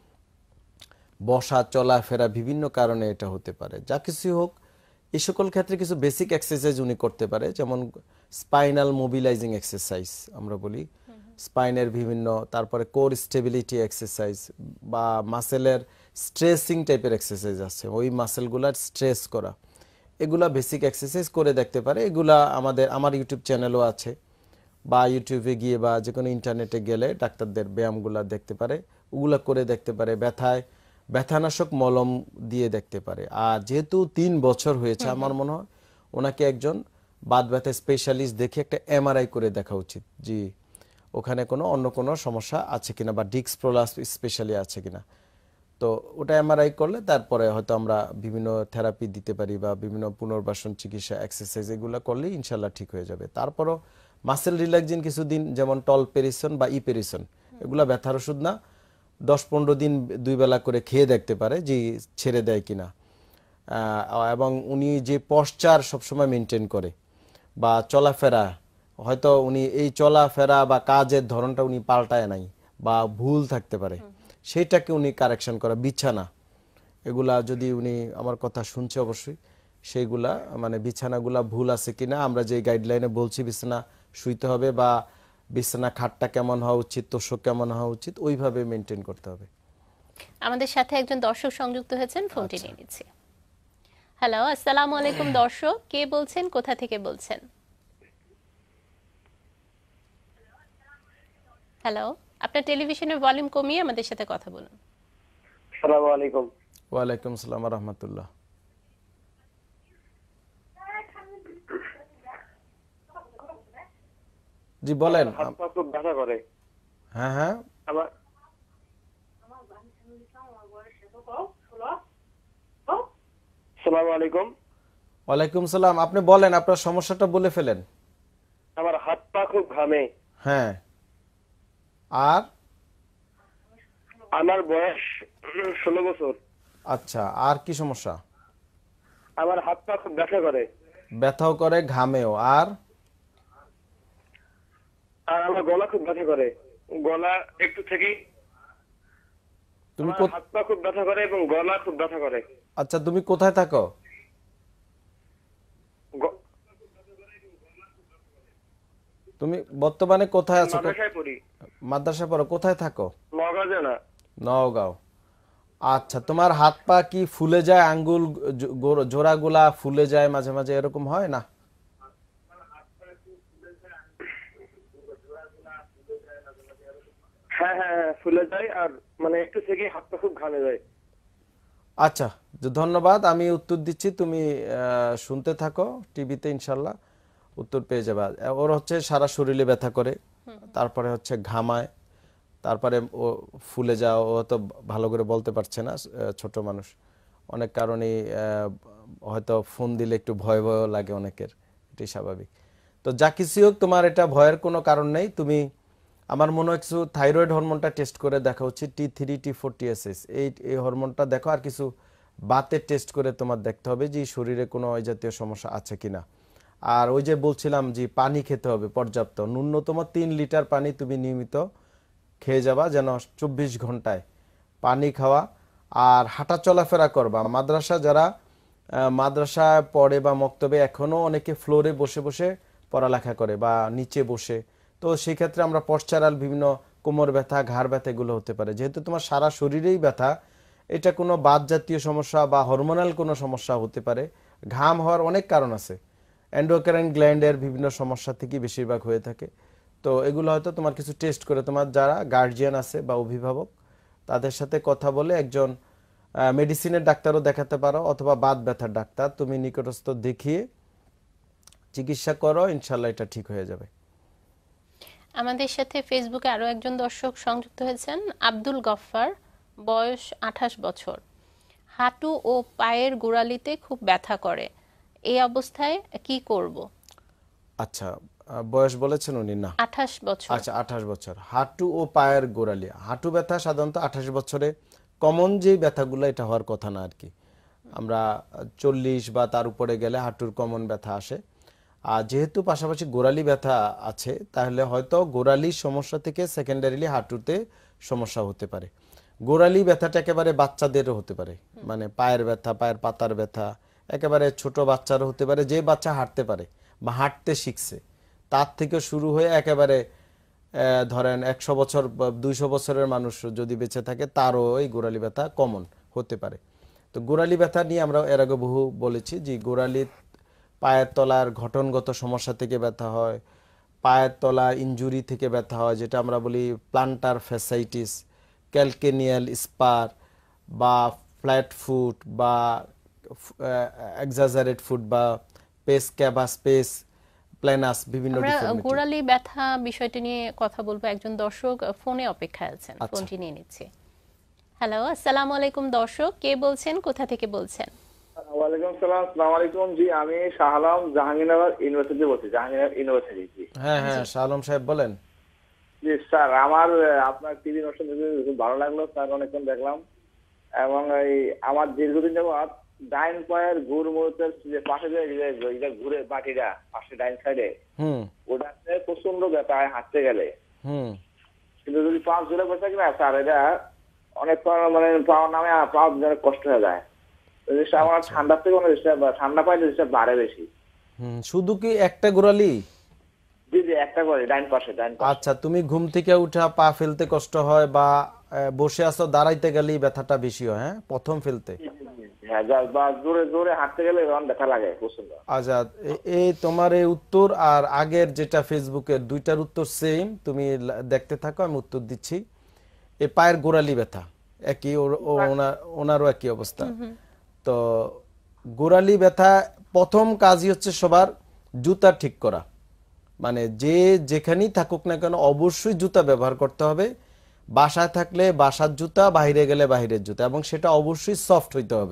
বসা চলাফেরা বিভিন্ন কারণে এটা হতে পারে। যা কিছু হোক, এই সকল ক্ষেত্রে কিছু বেসিক এক্সারসাইজ উনি করতে পারে, যেমন স্পাইনাল মোবিলাইজিং এক্সারসাইজ আমরা বলি, স্পাইনের বিভিন্ন, তারপরে কোর স্টেবিলিটি এক্সারসাইজ, বা মাসেলের স্ট্রেসিং টাইপের এক্সারসাইজ আছে, ওই মাসেলগুলার স্ট্রেস করা, এগুলা বেসিক এক্সারসাইজ করে দেখতে পারে। এগুলা আমাদের আমার ইউটিউব চ্যানেলও আছে, বা ইউটিউবে গিয়ে বা যে কোনো ইন্টারনেটে গেলে ডাক্তারদের ব্যায়ামগুলা দেখতে পারে, ওগুলা করে দেখতে পারে। ব্যথায় ব্যথানাশক মলম দিয়ে দেখতে পারে। আর যেহেতু তিন বছর হয়েছে, আমার মনে হয় ওনাকে একজন বাত ব্যথা স্পেশালিস্ট দেখে একটা এমআরআই করে দেখা উচিত, জি ওখানে কোনো অন্য কোনো সমস্যা আছে কিনা, বা ডিস্ক প্রলাপস স্পেশালি আছে কিনা। তো ওটা এমআরআই করলে তারপরে হয়তো আমরা বিভিন্ন থেরাপি দিতে পারি, বা বিভিন্ন পুনর্বাসন চিকিৎসা এক্সারসাইজ এগুলো করলে ইনশাল্লাহ ঠিক হয়ে যাবে। তারপরও মাসেল রিল্যাক্সিং কিছুদিন, যেমন টল পেরিসন বা ই পেরিসন, এগুলো ব্যথার ওষুধ না, দশ পনেরো দিন দুই বেলা করে খেয়ে দেখতে পারে যে ছেড়ে দেয় কিনা। এবং উনি যে পশ্চার সবসময় মেনটেন করে বা চলাফেরা, হয়তো উনি এই চলাফেরা বা কাজের ধরনটা উনি পাল্টায় নাই, বা ভুল থাকতে পারে, সেইটাকে উনি কারেকশন করা, বিছানা, এগুলা যদি উনি আমার কথা শুনছে অবশ্যই, সেইগুলা মানে বিছানাগুলা ভুল আছে কিনা, আমরা যে গাইডলাইনে বলছি বিছানা শুইতে হবে বা বিছানা খাটটা কেমন হওয়া উচিত, তোষক কেমন হওয়া উচিত, ওইভাবে মেনটেন করতে হবে। আমাদের সাথে একজন দর্শক সংযুক্ত হয়েছেন, ফোনটি নিয়ে নিচ্ছি। হ্যালো, আসসালামু আলাইকুম দর্শক, কে বলছেন, কোথা থেকে বলছেন? হ্যালো, আপনার টেলিভিশনের ভলিউম কমিয়ে আমাদের সাথে কথা বলুন। আসসালামু আলাইকুম। ওয়ালাইকুম আসসালাম ওয়া রাহমাতুল্লাহ। জি বলেন। হাত পা খুব ব্যথা করে। হ্যাঁ হ্যাঁ আমার আসসালামু আলাইকুম। ওয়ালাইকুম সালাম, আপনি বলেন আপনার সমস্যাটা বলে ফেলেন। আমার হাত পা খুব ঘামে। হ্যাঁ, আর আমার বয়স ষোলো বছর। আচ্ছা, আর কি সমস্যা? আমার হাত পা খুব ব্যথা করে। ব্যথাও করে, ঘামেও, আর আর আমার গলা খুব ব্যথা করে। গলা একটু থেকেই তুমি আমার কোথ- হাত পা খুব ব্যথা করে এবং গলা খুব ব্যথা করে। আচ্ছা, তুমি কোথায় থাকো? গ- তুমি বর্তমানে কোথায় আছো? মাদ্রাসায় পড়ি। মাদ্রাসা পড়ো, কোথায় থাকো? নগাঁও না। নওগাঁও। আচ্ছা, তোমার হাত পা কি ফুলে যায়, আঙ্গুল জো- গোড়- জোড়াগুলা ফুলে যায় মাঝে মাঝে, এরকম হয় না? হ্যাঁ হ্যাঁ হ্যাঁ, ফুলে যায় আর মানে একটু থেকেই হাত পা খুব ঘামে যায়। আচ্ছা, যে ধন্যবাদ, আমি উত্তর দিচ্ছি, তুমি আহ, শুনতে থাকো, টিভিতে ইনশাল্লাহ উত্তর পেয়ে যাবে। ওর হচ্ছে সারা শরীরে ব্যথা করে, তারপরে হচ্ছে ঘামায়, তারপরে ও ফুলে যাও, ও তো ভালো করে বলতে পারছে না, আহ, ছোট মানুষ, অনেক কারণেই আহ, হয়তো ফোন দিলে একটু ভয় ভয় লাগে অনেকের, এটাই স্বাভাবিক। তো যা কিছু হোক, তোমার এটা ভয়ের কোনো কারণ নেই। তুমি, আমার মনে হয় কিছু থাইরয়েড হরমোনটা টেস্ট করে দেখা উচিত, T three T four T S S, এই এই হরমোনটা দেখো, আর কিছু বাতের টেস্ট করে তোমার দেখতে হবে যে শরীরে কোনো ওই জাতীয় সমস্যা আছে কিনা। আর ওই যে বলছিলাম যে পানি খেতে হবে পর্যাপ্ত, ন্যূনতম তিন লিটার পানি তুমি নিয়মিত খেয়ে যাবা, যেন চব্বিশ ঘন্টায় পানি খাওয়া, আর হাঁটা চলাফেরা করবা। মাদ্রাসা যারা আহ, মাদ্রাসায় পড়ে বা মক্তবে, এখনও অনেকে ফ্লোরে বসে বসে পড়ালেখা করে বা নিচে বসে, তো সেই ক্ষেত্রে আমরা পশ্চারাল বিভিন্ন কোমর ব্যথা, ঘাড় ব্যথা এগুলো হতে পারে। যেহেতু তোমার সারা শরীরেই ব্যথা, এটা কোনো বাত জাতীয় সমস্যা বা হরমোনাল কোনো সমস্যা হতে পারে। ঘাম হওয়ার অনেক কারণ আছে, এন্ডোক্রাইন গ্ল্যান্ডের বিভিন্ন সমস্যা থেকে বেশিরভাগ হয়ে থাকে। তো এগুলো হয়তো তোমার কিছু টেস্ট করে, তোমার যারা গার্জিয়ান আছে বা অভিভাবক, তাদের সাথে কথা বলে একজন মেডিসিনের ডাক্তারও দেখাতে পারো, অথবা বাত ব্যথার ডাক্তার তুমি নিকটস্থ দেখিয়ে চিকিৎসা করো, ইনশাল্লাহ এটা ঠিক হয়ে যাবে। আমাদের সাথে ফেসবুকে আরো একজন দর্শক সংযুক্ত হয়েছেন, আব্দুল গফফার, বয়স আঠাশ বছর। হাঁটু ও পায়ের গোড়ালিতে খুব ব্যথা করে, এই অবস্থায় কি করব? আচ্ছা, আহ, বয়স বলেছেন উনি? না, আঠাশ বছর। আচ্ছা, আঠাশ বছর। হাঁটু ও পায়ের গোড়ালি, হাঁটু ব্যথা সাধারণত আঠাশ বছরে কমন যে ব্যথাগুলো, এটা হওয়ার কথা না আর কি। আমরা চল্লিশ বা তার উপরে গেলে হাঁটুর কমন ব্যথা আসে। আর যেহেতু পাশাপাশি গোড়ালি ব্যথা আছে, তাহলে হয়তো গোড়ালির সমস্যা থেকে সেকেন্ডারিলি হাঁটুতে সমস্যা হতে পারে। গোড়ালি ব্যথাটা একেবারে বাচ্চাদেরও হতে পারে, মানে পায়ের ব্যথা, পায়ের পাতার ব্যথা একেবারে ছোট বাচ্চারও হতে পারে, যে বাচ্চা হাঁটতে পারে বা হাঁটতে শিখছে, তার থেকে শুরু হয়ে একেবারে আহ, ধরেন একশো বছর বা দুইশো বছরের মানুষ যদি বেঁচে থাকে, তারও এই গোড়ালি ব্যথা কমন হতে পারে। তো গোড়ালি ব্যথা নিয়ে আমরা এর আগে বহু বলেছি যে গোড়ালি পায়ের তলার ঘটনগত সমস্যা থেকে ব্যথা হয়, পায়ের তলা ইনজুরি থেকে ব্যথা হয়, যেটা আমরা বলি প্লান্টার ফ্যাসাইটিস, ক্যালকেনিয়াল স্পার বা ফ্ল্যাট ফুট বা এক্সাজারেট ফুট বা পেস ক্যাবা স্পেস প্ল্যানাস, বিভিন্ন আমরা ডিফর্মিটি। গোড়ালি ব্যথা বিষয়টি নিয়ে কথা বলবো, একজন দর্শক ফোনে অপেক্ষায় আছেন, আচ্ছা। ফোনটি নিয়ে নিচ্ছে। হ্যালো, আসসালামু আলাইকুম দর্শক, কে বলছেন, কোথা থেকে বলছেন? ওয়ালাইকুম সালাম। আসসালামু আলাইকুম। জি, আমি শাহ আলম, জাহাঙ্গীরনগর ইউনিভার্সিটি বলছি। জাহাঙ্গীরনগর ইউনিভার্সিটি। জি হ্যাঁ হ্যাঁ, শাহ আলম সাহেব বলেন। জি স্যার, আমার আহ, আপনার টিভি অনুষ্ঠান দেখে খুব ভালো লাগলো স্যার, অনেকক্ষণ দেখলাম। এবং এই আমার দীর্ঘদিন যাবত ডাইন পায়ের ঘুর মুহূর্তের যে পাশে যে যে- যেটা ঘুরে বাটিটা পাশে ডাইন সাইডে, হুম ওটাতে প্রচন্ড ব্যথা হয় হাঁটতে গেলে। হুম কিন্তু যদি পা জোরে বসে থাকি না স্যার, এটা অনেক মানে পাওয়ার নামে আর পা অনেক কষ্ট হয়ে যায়। ওই জিনিসটা আমার ঠান্ডা থেকে অনেক জিনিসটা বা- ঠান্ডা পাইলে জিনিসটা বাড়ে বেশি। হুম, শুধু কি একটা গোড়ালি? জি জি একটা করে ডাইন পাশে ডাইন পাশে। আচ্ছা, তুমি ঘুম থেকে উঠা পা ফেলতে কষ্ট হয় বা আহ, বসে আছো দাঁড়াইতে গেলেই ব্যথাটা বেশি হয়, হ্যাঁ প্রথম ফেলতে? জি, জি, জি, জি। হ্যাঁ যা- বা জোরে জোরে হাঁটতে গেলে তখন ব্যথা লাগে প্রচন্ড। আচ্ছা, এ- এই তোমার এই উত্তর আর আগের যেটা ফেসবুকের দুইটার উত্তর সেম, তুমি লা- দেখতে থাকো, আমি উত্তর দিচ্ছি। এই পায়ের গোড়ালি ব্যথা একই, ওর- ও- ওনার- ওনারও একই অবস্থা। তো গোড়ালি ব্যথা প্রথম কাজই হচ্ছে সবার জুতা ঠিক করা, মানে যে যেখানেই থাকুক না কেন অবশ্যই জুতা ব্যবহার করতে হবে। বাসায় থাকলে বাসার জুতা, বাইরে গেলে বাইরের জুতা, এবং সেটা অবশ্যই সফট হইতে হবে,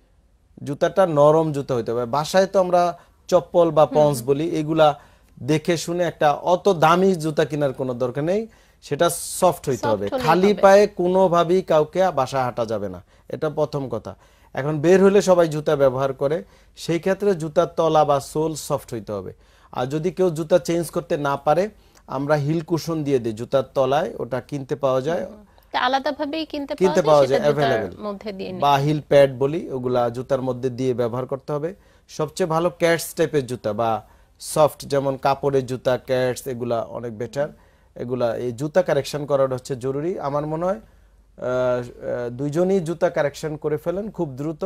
জুতাটা নরম জুতা হইতে হবে। বাসায় তো আমরা চপ্পল বা পন্স বলি, এগুলা দেখে শুনে, একটা অত দামি জুতা কেনার কোনো দরকার নেই, সেটা সফট হইতে Soft হবে। হলেই খালি হবে। পায়ে কোনোভাবেই কাউকে বাসায় হাঁটা যাবে না, এটা প্রথম কথা। এখন বের হলে সবাই জুতা ব্যবহার করে, সেই ক্ষেত্রে জুতার তলা বা সোল সফট হইতে হবে। আর যদি কেউ জুতা চেঞ্জ করতে না পারে, আমরা হিল কুশন দিয়ে দিই জুতার তলায়, ওটা কিনতে পাওয়া যায়, তা আলাদাভাবেই কিনতে পাওয়া কিনতে যায়, পাওয়া সেটা যায়, জুতার অ্যাভেলেবেল, মধ্যে দিয়ে নিতে বা হিল প্যাড বলি, ওগুলা জুতার মধ্যে দিয়ে ব্যবহার করতে হবে। সবচেয়ে ভালো ক্যাটস টাইপের জুতা বা সফট, যেমন কাপড়ের জুতা, ক্যাটস, এগুলা অনেক বেটার। এগুলা এই জুতা কারেকশন করাটা হচ্ছে জরুরি। আমার মনে হয় আহ, আহ, দুইজনই জুতা কারেকশন করে ফেলেন খুব দ্রুত।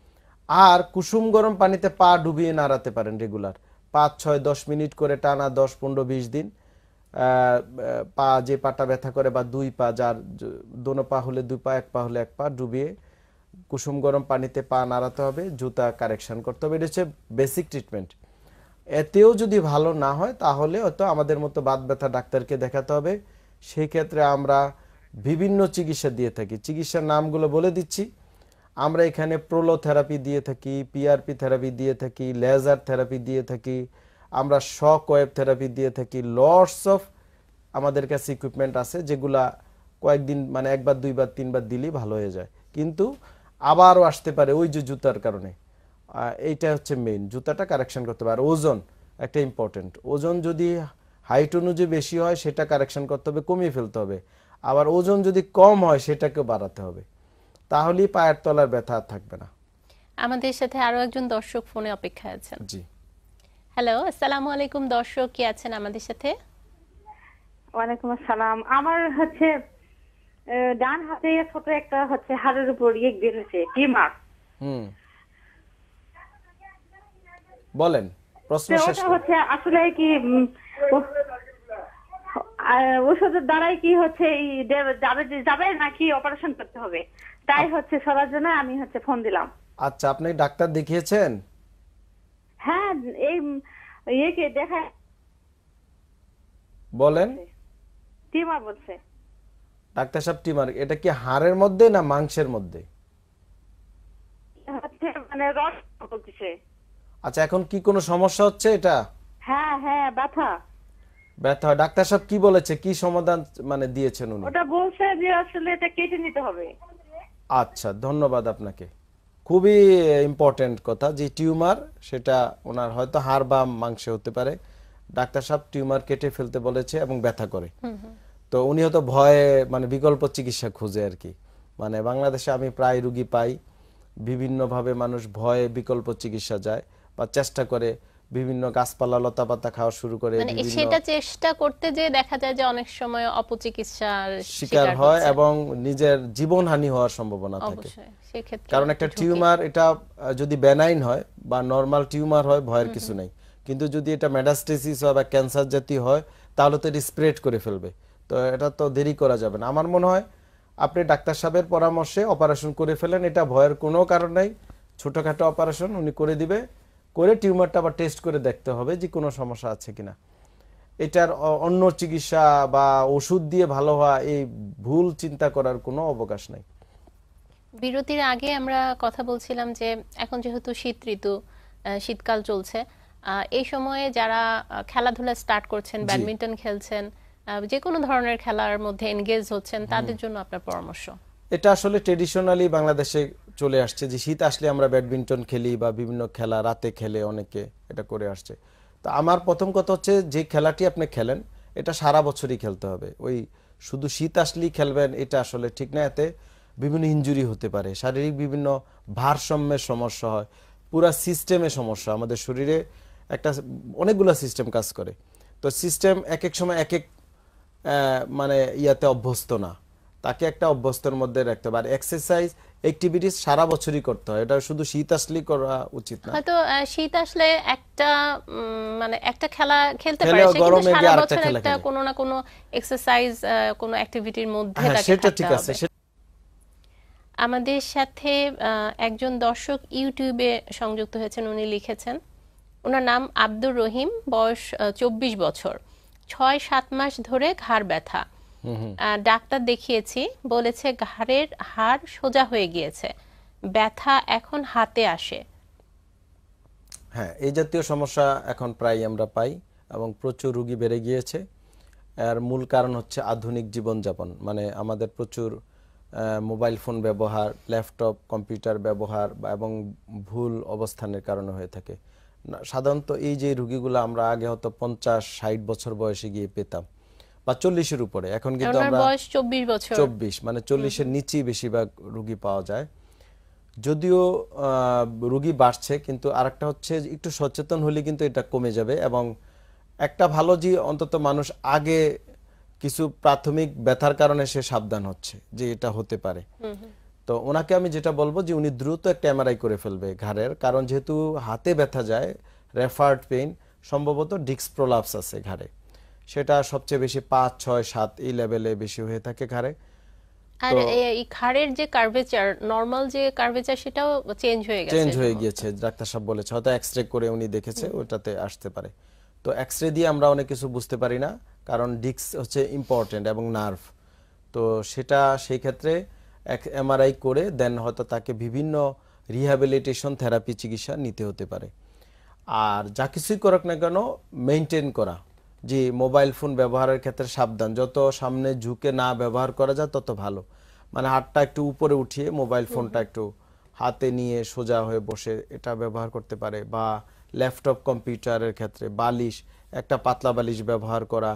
আর কুসুম গরম পানিতে পা ডুবিয়ে নাড়াতে পারেন রেগুলার, পাঁচ ছয় দশ মিনিট করে টানা, দশ পনেরো বিশ দিন। আহ, আহ, পা যে পাটা ব্যথা করে, বা দুই পা, যার য- দোনো পা হলে দুই পা, এক পা হলে এক পা, ডুবিয়ে কুসুম গরম পানিতে পা নাড়াতে হবে, জুতা কারেকশন করতে হবে। এটা হচ্ছে বেসিক ট্রিটমেন্ট। এতেও যদি ভালো না হয়, তাহলে হয়তো আমাদের মতো বাত ব্যথা ডাক্তারকে দেখাতে হবে। সেই ক্ষেত্রে আমরা বিভিন্ন চিকিৎসা দিয়ে থাকি, চিকিৎসার নামগুলো বলে দিচ্ছি। আমরা এখানে প্রোলোথেরাপি দিয়ে থাকি, পিআরপি থেরাপি দিয়ে থাকি, লেজার থেরাপি দিয়ে থাকি, আমরা শক ওয়েভ থেরাপি দিয়ে থাকি। লটস অফ আমাদের কাছে ইকুইপমেন্ট আছে, যেগুলা কয়েকদিন, মানে একবার দুইবার তিনবার দিলেই ভালো হয়ে যায়, কিন্তু আবারও আসতে পারে ওই যে জুতার কারণে। আহ, এইটা হচ্ছে মেইন, জুতাটা কারেকশন করতে হবে। আর ওজন একটা ইম্পর্টেন্ট, ওজন যদি হাইট অনুযায়ী বেশি হয়, সেটা কারেকশন করতে হবে, কমিয়ে ফেলতে হবে। আবার ওজন যদি কম হয়, সেটাকে বাড়াতে হবে, তাহলেই পায়ের তলার ব্যথা আর থাকবে না। আমাদের সাথে আরো একজন দর্শক ফোনে অপেক্ষায় আছেন। জি, হ্যালো, আসসালামু আলাইকুম দর্শক, কি আছেন আমাদের সাথে? ওয়ালাইকুম আসসালাম। আমার হচ্ছে আহ, ডান হাতে ছোট একটা হচ্ছে হাড়ের উপর ইয়ে বেরোছে টিমার। হুম, বলেন প্রশ্ন তো শেষ ওটা করুন। হচ্ছে আসলে কি উম, ও- আহ, ওষুধের দ্বারাই কি হচ্ছে এই দে- যাবে যাবে নাকি অপারেশন করতে হবে, তাই হচ্ছে সবার জন্য আমি হচ্ছে ফোন দিলাম। আচ্ছা, আপনি ডাক্তার দেখিয়েছেন? হ্যাঁ, এই উম, ইয়েকে দেখা বলেন। টিমার বলছে। ডাক্তার সাহেব, টিমার এটা কি হাড়ের মধ্যে না মাংসের মধ্যে? হচ্ছে মানে রস বলতেছে। আচ্ছা, এখন কি কোনো সমস্যা হচ্ছে? এটা হ্যাঁ হ্যাঁ ব্যথা। ব্যথা হয়? ডাক্তার সাহেব কি বলেছে, কি সমাধান মানে দিয়েছেন উনি? ওটা বলছে যে আসলে এটা কেটে নিতে হবে। আচ্ছা, ধন্যবাদ আপনাকে। খুবই ইম্পর্টেন্ট কথা, যে টিউমার, সেটা ওনার হয়তো হাড় বা মাংসে হতে পারে। ডাক্তার সাহেব টিউমার কেটে ফেলতে বলেছে এবং ব্যথা করে। তো উনি হয়তো ভয়ে মানে বিকল্প চিকিৎসা খুঁজে আর কি। মানে বাংলাদেশে আমি প্রায় রুগী পাই, বিভিন্নভাবে মানুষ ভয়ে বিকল্প চিকিৎসা যায় বা চেষ্টা করে, বিভিন্ন গাছপালা লতাপাতা খাওয়া শুরু করে, মানে বিভিন্ন সেটা চেষ্টা করতে যে দেখা যায় যে অনেক সময় অপচিকিৎসার শিকার হয় হচ্ছে। এবং নিজের জীবনহানি হওয়ার সম্ভাবনা থাকে। অবশ্যই সেক্ষেত্রে কারণ একটা টিউমার, এটা আহ, যদি বেনাইন হয় বা নরমাল টিউমার হয়, ভয়ের কিছু নেই। কিন্তু যদি এটা মেটাস্টেসিস হয় বা ক্যান্সার জাতীয় হয়, তাহলে তো এটা স্প্রেড করে ফেলবে। তো এটা তো দেরি করা যাবে না। আমার মনে হয় আপনি ডাক্তার সাহেবের পরামর্শে অপারেশন করে ফেলেন, এটা ভয়ের কোনো কারণ নাই। ছোটখাটো অপারেশন উনি করে দিবে, করে টিউমারটা আবার টেস্ট করে দেখতে হবে যে কোনো সমস্যা আছে কিনা। এটার অ- অন্য চিকিৎসা বা ওষুধ দিয়ে ভালো হওয়া, এই ভুল চিন্তা করার কোনো অবকাশ নাই। বিরতির আগে আমরা কথা বলছিলাম যে এখন যেহেতু শীত ঋতু, আহ, শীতকাল চলছে, আহ, এই সময়ে যারা আহ, খেলাধুলা স্টার্ট করছেন, ব্যাডমিন্টন খেলছেন, আহ, যে কোনো ধরনের খেলার মধ্যে এনগেজ হচ্ছেন, তাদের জন্য আপনার পরামর্শ? এটা আসলে ট্রেডিশনালি বাংলাদেশে চলে আসছে, যে শীত আসলে আমরা ব্যাডমিন্টন খেলি বা বিভিন্ন খেলা রাতে খেলে, অনেকে এটা করে আসছে। তো আমার প্রথম কথা হচ্ছে, যে খেলাটি আপনি খেলেন এটা সারা বছরই খেলতে হবে। ওই শুধু শীত আসলেই খেলবেন, এটা আসলে ঠিক না। এতে বিভিন্ন ইনজুরি হতে পারে, শারীরিক বিভিন্ন ভারসাম্যের সমস্যা হয়, পুরা সিস্টেমে সমস্যা। আমাদের শরীরে একটা অনেকগুলো সিস্টেম কাজ করে, তো সিস্টেম এক এক সময় এক এক মানে ইয়াতে অভ্যস্ত না, তাকে একটা অভ্যস্তর মধ্যে রাখতে হবে। আর এক্সারসাইজ অ্যাক্টিভিটিস সারা বছরই করতে হয়, এটা শুধু শীত আসলেই করা উচিত না। হয়তো শীত আসলে একটা মানে একটা খেলা খেলতে পারে, সে কিন্তু সারা বছর একটা কোনো না কোনো এক্সারসাইজ কোনো অ্যাক্টিভিটির মধ্যে তাকে থাকতে হবে। আমাদের সাথে একজন দর্শক ইউটিউবে সংযুক্ত হয়েছেন, উনি লিখেছেন, ওনার নাম আব্দুর রহিম, বয়স চব্বিশ বছর, ছয় সাত মাস ধরে ঘাড় ব্যথা, ডাক্তার দেখিয়েছি, বলেছে ঘাড়ের হাড় সোজা হয়ে গিয়েছে, ব্যথা এখন হাতে আসে। হ্যাঁ, এই জাতীয় সমস্যা এখন প্রায় আমরা পাই এবং প্রচুর রোগী বেড়ে গিয়েছে। এর মূল কারণ হচ্ছে আধুনিক জীবনযাপন, মানে আমাদের প্রচুর মোবাইল ফোন ব্যবহার, ল্যাপটপ কম্পিউটার ব্যবহার এবং ভুল অবস্থানের কারণে হয়ে থাকে। সাধারণত এই যে রোগীগুলো আমরা আগে হয়তো পঞ্চাশ ষাট বছর বয়সে গিয়ে পেতাম বা চল্লিশের উপরে, এখন কিন্তু আমরা চব্বিশ বছর চব্বিশ মানে চল্লিশের নিচেই বেশিরভাগ রোগী পাওয়া যায়। যদিও রোগী বাড়ছে, কিন্তু আরেকটা হচ্ছে একটু সচেতন হলে কিন্তু এটা কমে যাবে। এবং একটা ভালো যে অন্তত মানুষ আগে কিছু প্রাথমিক ব্যথার কারণে সে সাবধান হচ্ছে যে এটা হতে পারে, তো ওনাকে আমি যেটা বলবো যে উনি দ্রুত একটা এমআরআই করে ফেলবে ঘাড়ের, কারণ যেহেতু হাতে ব্যথা যায়, রেফার্ড পেইন, সম্ভবত ডিস্ক প্রলাপস আছে ঘাড়ে, সেটা সবচেয়ে বেশি পাঁচ ছয় সাত এই লেভেলে বেশি হয়ে থাকে ঘাড়ে। আর এই ঘাড়ের যে কার্ভেচার, নরমাল যে কার্ভেচার, সেটাও চেঞ্জ হয়ে গেছে, চেঞ্জ হয়ে গিয়েছে, ডাক্তার সাহেব বলেছে, হয়তো এক্সরে করে উনি দেখেছে, ওটাতে আসতে পারে। তো এক্সরে দিয়ে আমরা অনেক কিছু বুঝতে পারি না, কারণ ডিস্ক হচ্ছে ইম্পর্টেন্ট এবং নার্ভ, তো সেটা সেই ক্ষেত্রে এক এমআরআই করে দেন হয়তো তাকে বিভিন্ন রিহ্যাবিলিটেশন থেরাপি চিকিৎসা নিতে হতে পারে। আর যা কিছুই করুক না কেন মেনটেন করা, যে মোবাইল ফোন ব্যবহারের ক্ষেত্রে সাবধান, যত সামনে ঝুঁকে না ব্যবহার করা যায় তত ভালো, মানে হাতটা একটু উপরে উঠিয়ে মোবাইল ফোনটা একটু হাতে নিয়ে সোজা হয়ে বসে এটা ব্যবহার করতে পারে, বা ল্যাপটপ কম্পিউটারের ক্ষেত্রে বালিশ, একটা পাতলা বালিশ ব্যবহার করা।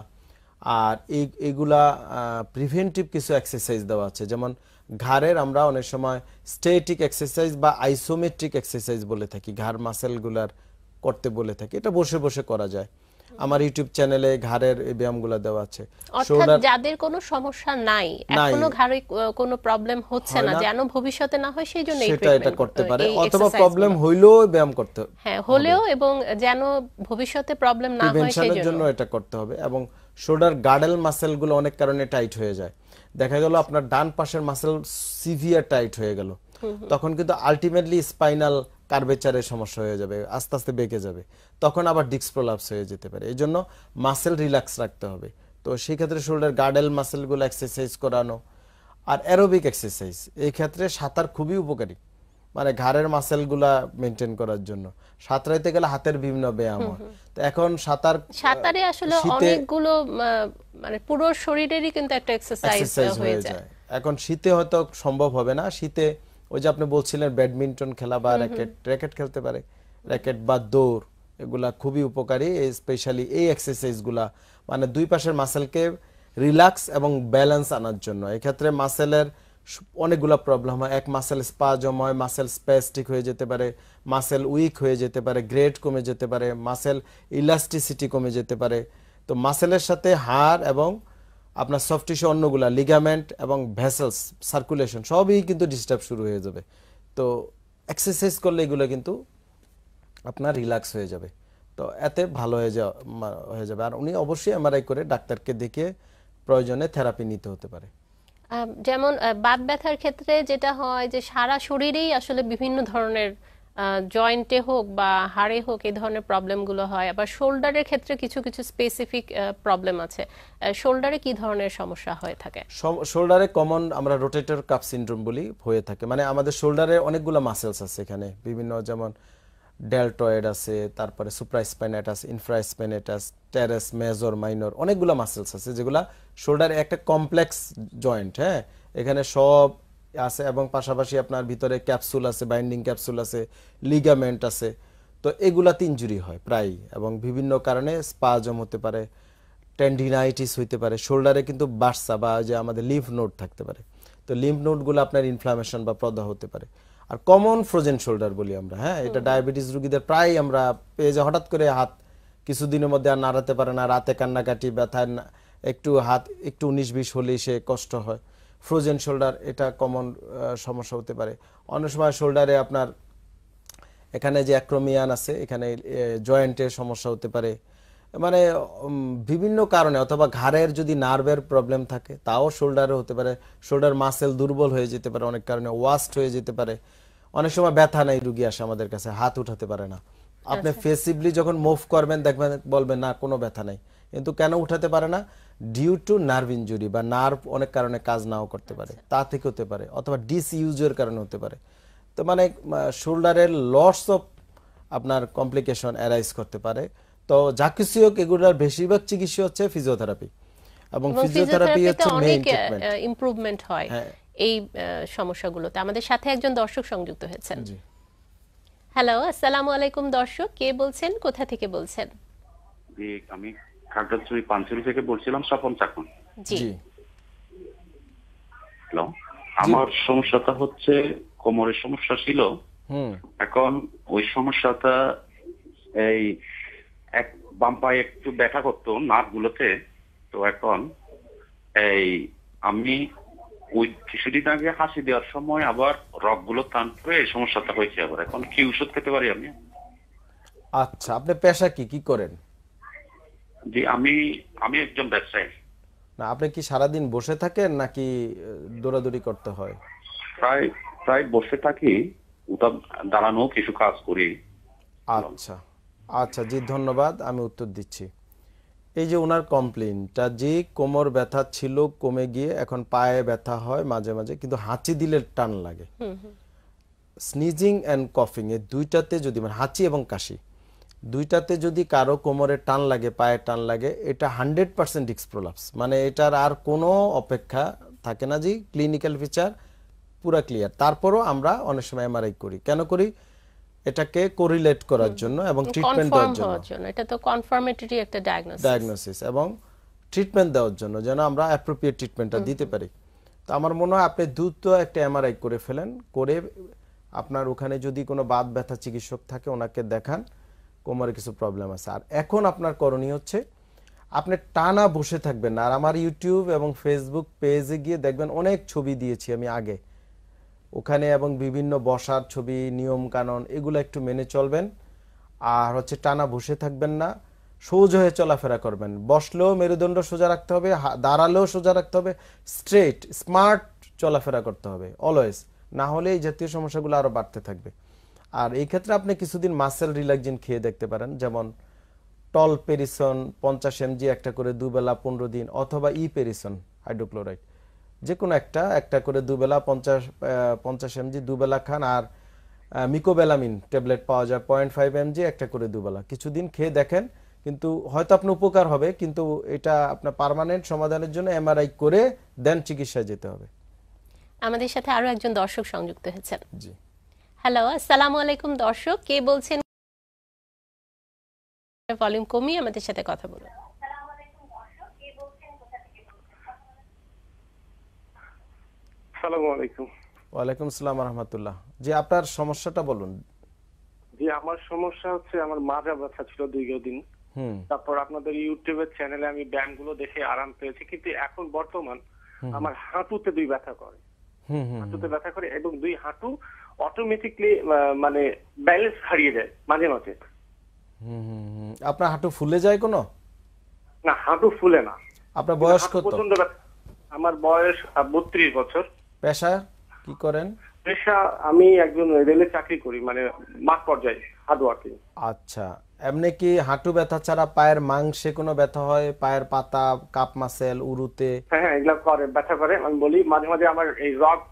আর এই এগুলা প্রিভেন্টিভ কিছু এক্সারসাইজ দেওয়া আছে, যেমন ঘাড়ের আমরা অনেক সময় স্ট্যাটিক এক্সারসাইজ বা আইসোমেট্রিক এক্সারসাইজ বলে থাকি, ঘাড় মাসেলগুলার করতে বলে থাকি, এটা বসে বসে করা যায়। আমার ইউটিউব চ্যানেলে ঘাড়ের এই ব্যায়ামগুলো দেওয়া আছে। অর্থাৎ যাদের কোনো সমস্যা নাই, এখনো ঘাড়ে কোনো প্রবলেম হচ্ছে না, যেন ভবিষ্যতে না হয় সেই জন্য সেটা এটা করতে পারে, অথবা প্রবলেম হইলেও ব্যায়াম করতে, হ্যাঁ হলেও, এবং যেন ভবিষ্যতে প্রবলেম না হয় সেই জন্য এটা করতে হবে। এবং শোল্ডার গার্ডেল মাসেলগুলো অনেক কারণে টাইট হয়ে যায়, দেখা গেল আপনার ডান পাশের মাসেল সিভিয়ার টাইট হয়ে গেল, তখন কিন্তু আলটিমেটলি স্পাইনাল কার্ভেচারের সমস্যা হয়ে যাবে, আস্তে আস্তে বেঁকে যাবে, তখন আবার ডিস্ক প্রলাপস হয়ে যেতে পারে। এই জন্য মাসেল রিল্যাক্স রাখতে হবে। তো সেই ক্ষেত্রে শোল্ডার গার্ডেল মাসেলগুলো এক্সারসাইজ করানো। আর অ্যারোবিক এক্সারসাইজ, এই ক্ষেত্রে সাঁতার খুবই উপকারী, মানে ঘাড়ের মাসেলগুলা মেনটেন করার জন্য। সাঁতরাইতে গেলে হাতের বিভিন্ন ব্যায়াম হয়, তো এখন সাঁতার সাঁতারে আসলে অনেকগুলো মানে পুরো শরীরেরই কিন্তু একটা এক্সারসাইজ হয়ে যায়। এখন শীতে হয়তো সম্ভব হবে না, শীতে ওই যে আপনি বলছিলেন ব্যাডমিন্টন খেলা বা র্যাকেট র্যাকেট খেলতে পারে, র্যাকেট বা দৌড়, এগুলা খুবই উপকারী, স্পেশালি এই এক্সারসাইজগুলা, মানে দুই পাশের মাসেলকে রিল্যাক্স এবং ব্যালেন্স আনার জন্য। এক্ষেত্রে মাসেলের অনেকগুলো প্রবলেম হয়, এক মাসেল স্পাজম হয়, মাসেল স্প্যাস্টিক হয়ে যেতে পারে, মাসেল উইক হয়ে যেতে পারে, গ্রেড কমে যেতে পারে, মাসেল ইলাস্টিসিটি কমে যেতে পারে। তো মাসেলের সাথে হাড় এবং আপনার সফট টিস্যু, অন্যগুলা লিগামেন্ট এবং ভেসেলস সার্কুলেশন সবই কিন্তু ডিস্টার্ব শুরু হয়ে যাবে। তো এক্সারসাইজ করলে এগুলো কিন্তু আপনার রিল্যাক্স হয়ে যাবে, তো এতে ভালো হয়ে যাওয়া হয়ে যাবে। আর উনি অবশ্যই এমআরআই করে ডাক্তারকে দেখে প্রয়োজনে থেরাপি নিতে হতে পারে। যেমন বাত ব্যথার ক্ষেত্রে যেটা হয় যে সারা শরীরেই আসলে বিভিন্ন ধরনের, জয়েন্টে হোক বা হাড়ে হোক, এই ধরনের প্রবলেমগুলো হয়। আবার শোল্ডারের ক্ষেত্রে কিছু কিছু স্পেসিফিক প্রবলেম আছে। শোল্ডারে কি ধরনের সমস্যা হয়ে থাকে? শোল্ডারে কমন আমরা রোটেটর কাফ সিনড্রোম বলি হয়ে থাকে, মানে আমাদের শোল্ডারে অনেকগুলো মাসেলস আছে এখানে বিভিন্ন, যেমন ডেলটয়েড আছে, তারপরে supraspinatus, infraspinatus, teres, major, minor, অনেকগুলো মাসেলস আছে যেগুলা শোল্ডারে একটা কমপ্লেক্স জয়েন্ট। হ্যাঁ, এখানে সব আছে এবং পাশাপাশি আপনার ভিতরে ক্যাপসুল আছে, বাইন্ডিং ক্যাপসুল আছে, লিগামেন্ট আছে। তো এগুলাতে ইনজুরি হয় প্রায়, এবং বিভিন্ন কারণে স্পাজম হতে পারে, টেন্ডিনাইটিস হইতে পারে। শোল্ডারে কিন্তু বার্সা বা যে আমাদের লিফ নোড থাকতে পারে, তো তো লিম্ফ নোডগুলো আপনার ইনফ্লামেশন বা প্রদাহ হতে পারে। আর কমন ফ্রোজেন শোল্ডার বলি আমরা, হ্যাঁ, এটা ডায়াবেটিস রোগীদের প্রায় আমরা পেয়ে যাই, হঠাৎ করে হাত কিছুদিনের মধ্যে আর নাড়াতে পারে না, রাতে কান্নাকাটি, ব্যথা, একটু হাত একটু উনিশ বিশ হলেই সে কষ্ট হয়। ফ্রোজেন শোল্ডার এটা কমন সমস্যা হতে পারে। অনেক সময় শোল্ডারে আপনার এখানে যে অ্যাক্রোমিয়ান আছে, এখানে জয়েন্টের সমস্যা হতে পারে, মানে বিভিন্ন কারণে, অথবা ঘাড়ের যদি নার্ভের প্রবলেম থাকে তাও শোল্ডারে হতে পারে। শোল্ডার মাসেল দুর্বল হয়ে যেতে পারে, অনেক কারণে ওয়াস্ট হয়ে যেতে পারে। অনেক সময় ব্যথা নাই, রুগী আসে আমাদের কাছে হাত উঠাতে পারে না, আপনি ফেসিভলি যখন মুভ করবেন দেখবেন বলবেন না কোনো ব্যথা নাই, কিন্তু কেন উঠাতে পারে না? ডিউ টু নার্ভ ইনজুরি বা নার্ভ অনেক কারণে কাজ নাও করতে পারে, তা থেকে হতে পারে, অথবা ডিসইউজের কারণে হতে পারে। তো মানে শোল্ডারের লটস অফ আপনার কমপ্লিকেশন অ্যারাইজ করতে পারে। তো যা কিছু হোক, এগুলোর বেশিরভাগ চিকিৎসা হচ্ছে ফিজিওথেরাপি, এবং ফিজিওথেরাপি হচ্ছে মেইন ট্রিটমেন্ট, ইমপ্রুভমেন্ট হয় এই সমস্যাগুলোতে। আমাদের সাথে একজন দর্শক সংযুক্ত হয়েছেন। জি, হ্যালো, আসসালামু আলাইকুম দর্শক, কে বলছেন, কোথা থেকে বলছেন? জি, আমি খাগড়াছড়ি পানচুরি থেকে বলছিলাম, স্বপন চাকমা। জি, হ্যালো, আমার সমস্যাটা হচ্ছে কোমরের সমস্যা ছিল। হুম, এখন ওই সমস্যাটা এই এক বাম পায়ে একটু ব্যথা করতো নার্ভ গুলোতে। তো এখন এই আমি ওই কিছুদিন আগে হাসি দেওয়ার সময় আবার রগ গুলো টান করে এই সমস্যাটা হয়েছে আবার। এখন কি ওষুধ খেতে পারি আমি? আচ্ছা, আপনি পেশা কি কি করেন? জি, আমি আমি একজন ব্যবসায়ী। না, আপনি কি সারাদিন বসে থাকেন নাকি দৌড়াদৌড়ি করতে হয়? প্রায় প্রায় বসে থাকি, উঠা দাঁড়ানো কিছু কাজ করি। আচ্ছা আচ্ছা, জি ধন্যবাদ, আমি উত্তর দিচ্ছি। এই যে ওনার কমপ্লেইনটা, যে কোমর ব্যথা ছিল কমে গিয়ে এখন পায়ে ব্যথা হয় মাঝে মাঝে, কিন্তু হাঁচি দিলে টান লাগে। স্নিজিং অ্যান্ড কফিং এই দুইটাতে যদি, মানে হাঁচি এবং কাশি দুইটাতে যদি কারো কোমরে টান লাগে, পায়ে টান লাগে, এটা হান্ড্রেড পার্সেন্ট ডিস্ক প্রোলাপস, মানে এটার আর কোনো অপেক্ষা থাকে না। যে ক্লিনিক্যাল ফিচার পুরা ক্লিয়ার। তারপরও আমরা অনেক সময় এমআরআই করি। কেন করি? এটাকে কোরিলেট করার জন্য এবং ট্রিটমেন্ট দেওয়ার জন্য। এটা তো কনফার্মেটরি একটা ডায়াগনোসিস ডায়াগনোসিস এবং ট্রিটমেন্ট দেওয়ার জন্য, যেন আমরা অ্যাপ্রোপ্রিয়েট ট্রিটমেন্টটা দিতে পারি। তো আমার মনে হয় আপনি দ্রুত একটা এমআরআই করে ফেলেন, করে আপনার ওখানে যদি কোনো বাত ব্যথা চিকিৎসক থাকে ওনাকে দেখান, কোমরে কিছু প্রবলেম আছে। আর এখন আপনার করণীয় হচ্ছে আপনি টানা বসে থাকবেন না। আর আমার ইউটিউব এবং ফেসবুক পেজে গিয়ে দেখবেন অনেক ছবি দিয়েছি আমি আগে ওখানে, এবং বিভিন্ন বসার ছবি, নিয়ম কানুন, এগুলো একটু মেনে চলবেন। আর হচ্ছে টানা বসে থাকবেন না, সোজা হয়ে চলাফেরা করবেন। বসলেও মেরুদণ্ড সোজা রাখতে হবে, দাঁড়ালেও সোজা রাখতে হবে, স্ট্রেট স্মার্ট চলাফেরা করতে হবে অলওয়েজ, না হলে এই জাতীয় সমস্যাগুলো আরো বাড়তে থাকবে। আর এই ক্ষেত্রে আপনি কিছুদিন মাসেল রিল্যাক্সিন খেয়ে দেখতে পারেন, যেমন টল পেরিসন পঞ্চাশ এমজি একটা করে দুবেলা পনেরো দিন, অথবা ই পেরিসন হাইড্রোক্লোরাইড, যে কোনো একটা একটা করে দুবেলা পঞ্চাশ পঞ্চাশ এমজি দুবেলা খান। আর মিকোবেলামিন ট্যাবলেট পাওয়া যায় পয়েন্ট ফাইভ এমজি একটা করে দুবেলা, কিছুদিন খেয়ে দেখেন। কিন্তু হয়তো আপনার উপকার হবে, কিন্তু এটা আপনার পার্মানেন্ট সমাধানের জন্য এমআরআই করে দেন চিকিৎসায় যেতে হবে। আমাদের সাথে আরো একজন দর্শক সংযুক্ত হয়েছেন। জি, হ্যালো, আসসালামু আলাইকুম দর্শক, কে বলছেন? ভলিউম কমিয়ে আমাদের সাথে কথা বলুন। আসসালামু আলাইকুম। ওয়ালাইকুম আসসালাম ওয়া রাহমাতুল্লাহ। জি, আপনার সমস্যাটা বলুন। জি, আমার সমস্যা হচ্ছে আমার মাজা ব্যথা ছিল দীর্ঘদিন। হুম, তারপর আপনাদের ইউটিউবের চ্যানেলে আমি ব্যায়ামগুলো দেখে আরাম পেয়েছি, কিন্তু এখন বর্তমান আমার হাঁটুতে দুই ব্যথা করে। হুম হুম হাঁটুতে ব্যথা করে এবং দুই হাঁটু অটোমেটিকলি মানে ব্যালেন্স হারিয়ে যায় মাঝে মাঝে। হুম হুম হুম। আপনার হাঁটু ফুলে যায় কোনো? না, হাঁটু ফুলে না। আপনার বয়স হাঁটু কত? প্রচন্ড ব্যথা। আমার বয়স বত্রিশ বছর। পেশা কি করেন? পেশা আমি একজন রেলে চাকরি করি, মানে মাঠ পর্যায়ে হার্ড ওয়ার্কিং। আচ্ছা, এমনি কি হাঁটু ব্যথা ছাড়া পায়ের মাংসে কোনো ব্যথা হয়? পায়ের পাতা, কাপ মাসেল, উরুতে? হ্যাঁ হ্যাঁ, এগুলো করে, ব্যথা করে। আমি বলি মাঝে মাঝে আমার এই রক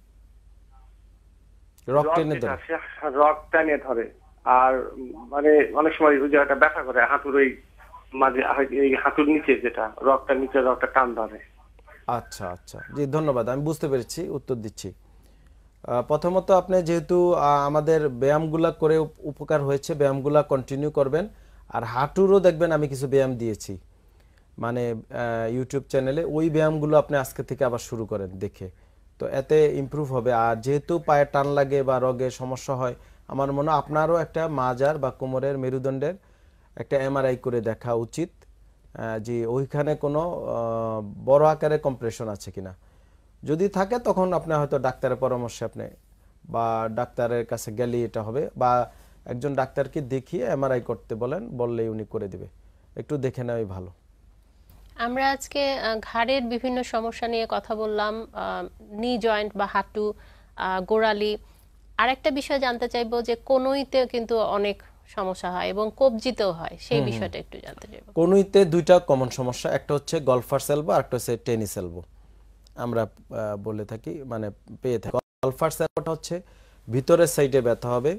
রক টেনে ধরে? রক টেনে ধরে। আর মানে অনেক সময় ওই জায়গাটা ব্যথা করে, হাঁটুর ওই মাঝে এই হাঁটুর নিচে যেটা রকটা, নিচে রকটা টান ধরে। আচ্ছা আচ্ছা, জি ধন্যবাদ, আমি বুঝতে পেরেছি, উত্তর দিচ্ছি। প্রথমত আপনি যেহেতু আমাদের ব্যায়ামগুলা করে উপকার হয়েছে, ব্যায়ামগুলা কন্টিনিউ করবেন। আর হাঁটুরও দেখবেন আমি কিছু ব্যায়াম দিয়েছি মানে ইউটিউব চ্যানেলে, ওই ব্যায়ামগুলো আপনি আজকে থেকে আবার শুরু করেন দেখে। তো এতে ইমপ্রুভ হবে। আর যেহেতু পায়ে টান লাগে বা রগে সমস্যা হয়, আমার মনে হয় আপনারও একটা মাজার বা কোমরের মেরুদণ্ডের একটা এমআরআই করে দেখা উচিত, যে ওইখানে কোনো বড় আকারে কম্প্রেশন আছে কিনা। যদি থাকে তখন আপনি হয়তো ডাক্তারের পরামর্শে আপনি বা ডাক্তারের কাছে গেলেই এটা হবে, বা একজন ডাক্তারকে দেখিয়ে এমআরআই করতে বলেন, বললেই উনি করে দিবে। একটু দেখে নেওয়াই ভালো। আমরা আজকে ঘাড়ের বিভিন্ন সমস্যা নিয়ে কথা বললাম, নি জয়েন্ট বা হাঁটু, গোড়ালি। আরেকটা বিষয় জানতে চাইবো যে কনুইতে কিন্তু অনেক সমস্যা হয় এবং কবজিতেও হয়, সেই বিষয়টা একটু জানতে চাইবো। কনুইতে দুইটা কমন সমস্যা, একটা হচ্ছে গলফার্স এলবো আর একটা হচ্ছে টেনিস এলবো আমরা বলে থাকি, মানে পেয়ে থাকি। গলফার্স এলবোটা হচ্ছে ভিতরের সাইডে ব্যথা হবে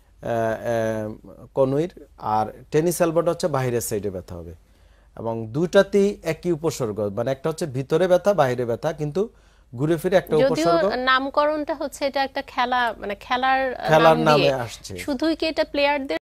কনুইর, আর টেনিস এলবোটা হচ্ছে বাইরের সাইডে ব্যথা হবে। এবং দুইটাতেই একই উপসর্গ, মানে একটা হচ্ছে ভিতরে ব্যথা বাইরে ব্যথা, কিন্তু ঘুরে ফিরে একটা উপসর্গ। নামকরণটা হচ্ছে এটা একটা খেলা, মানে খেলার খেলার নামে আসছে। শুধুই কি এটা প্লেয়ারদের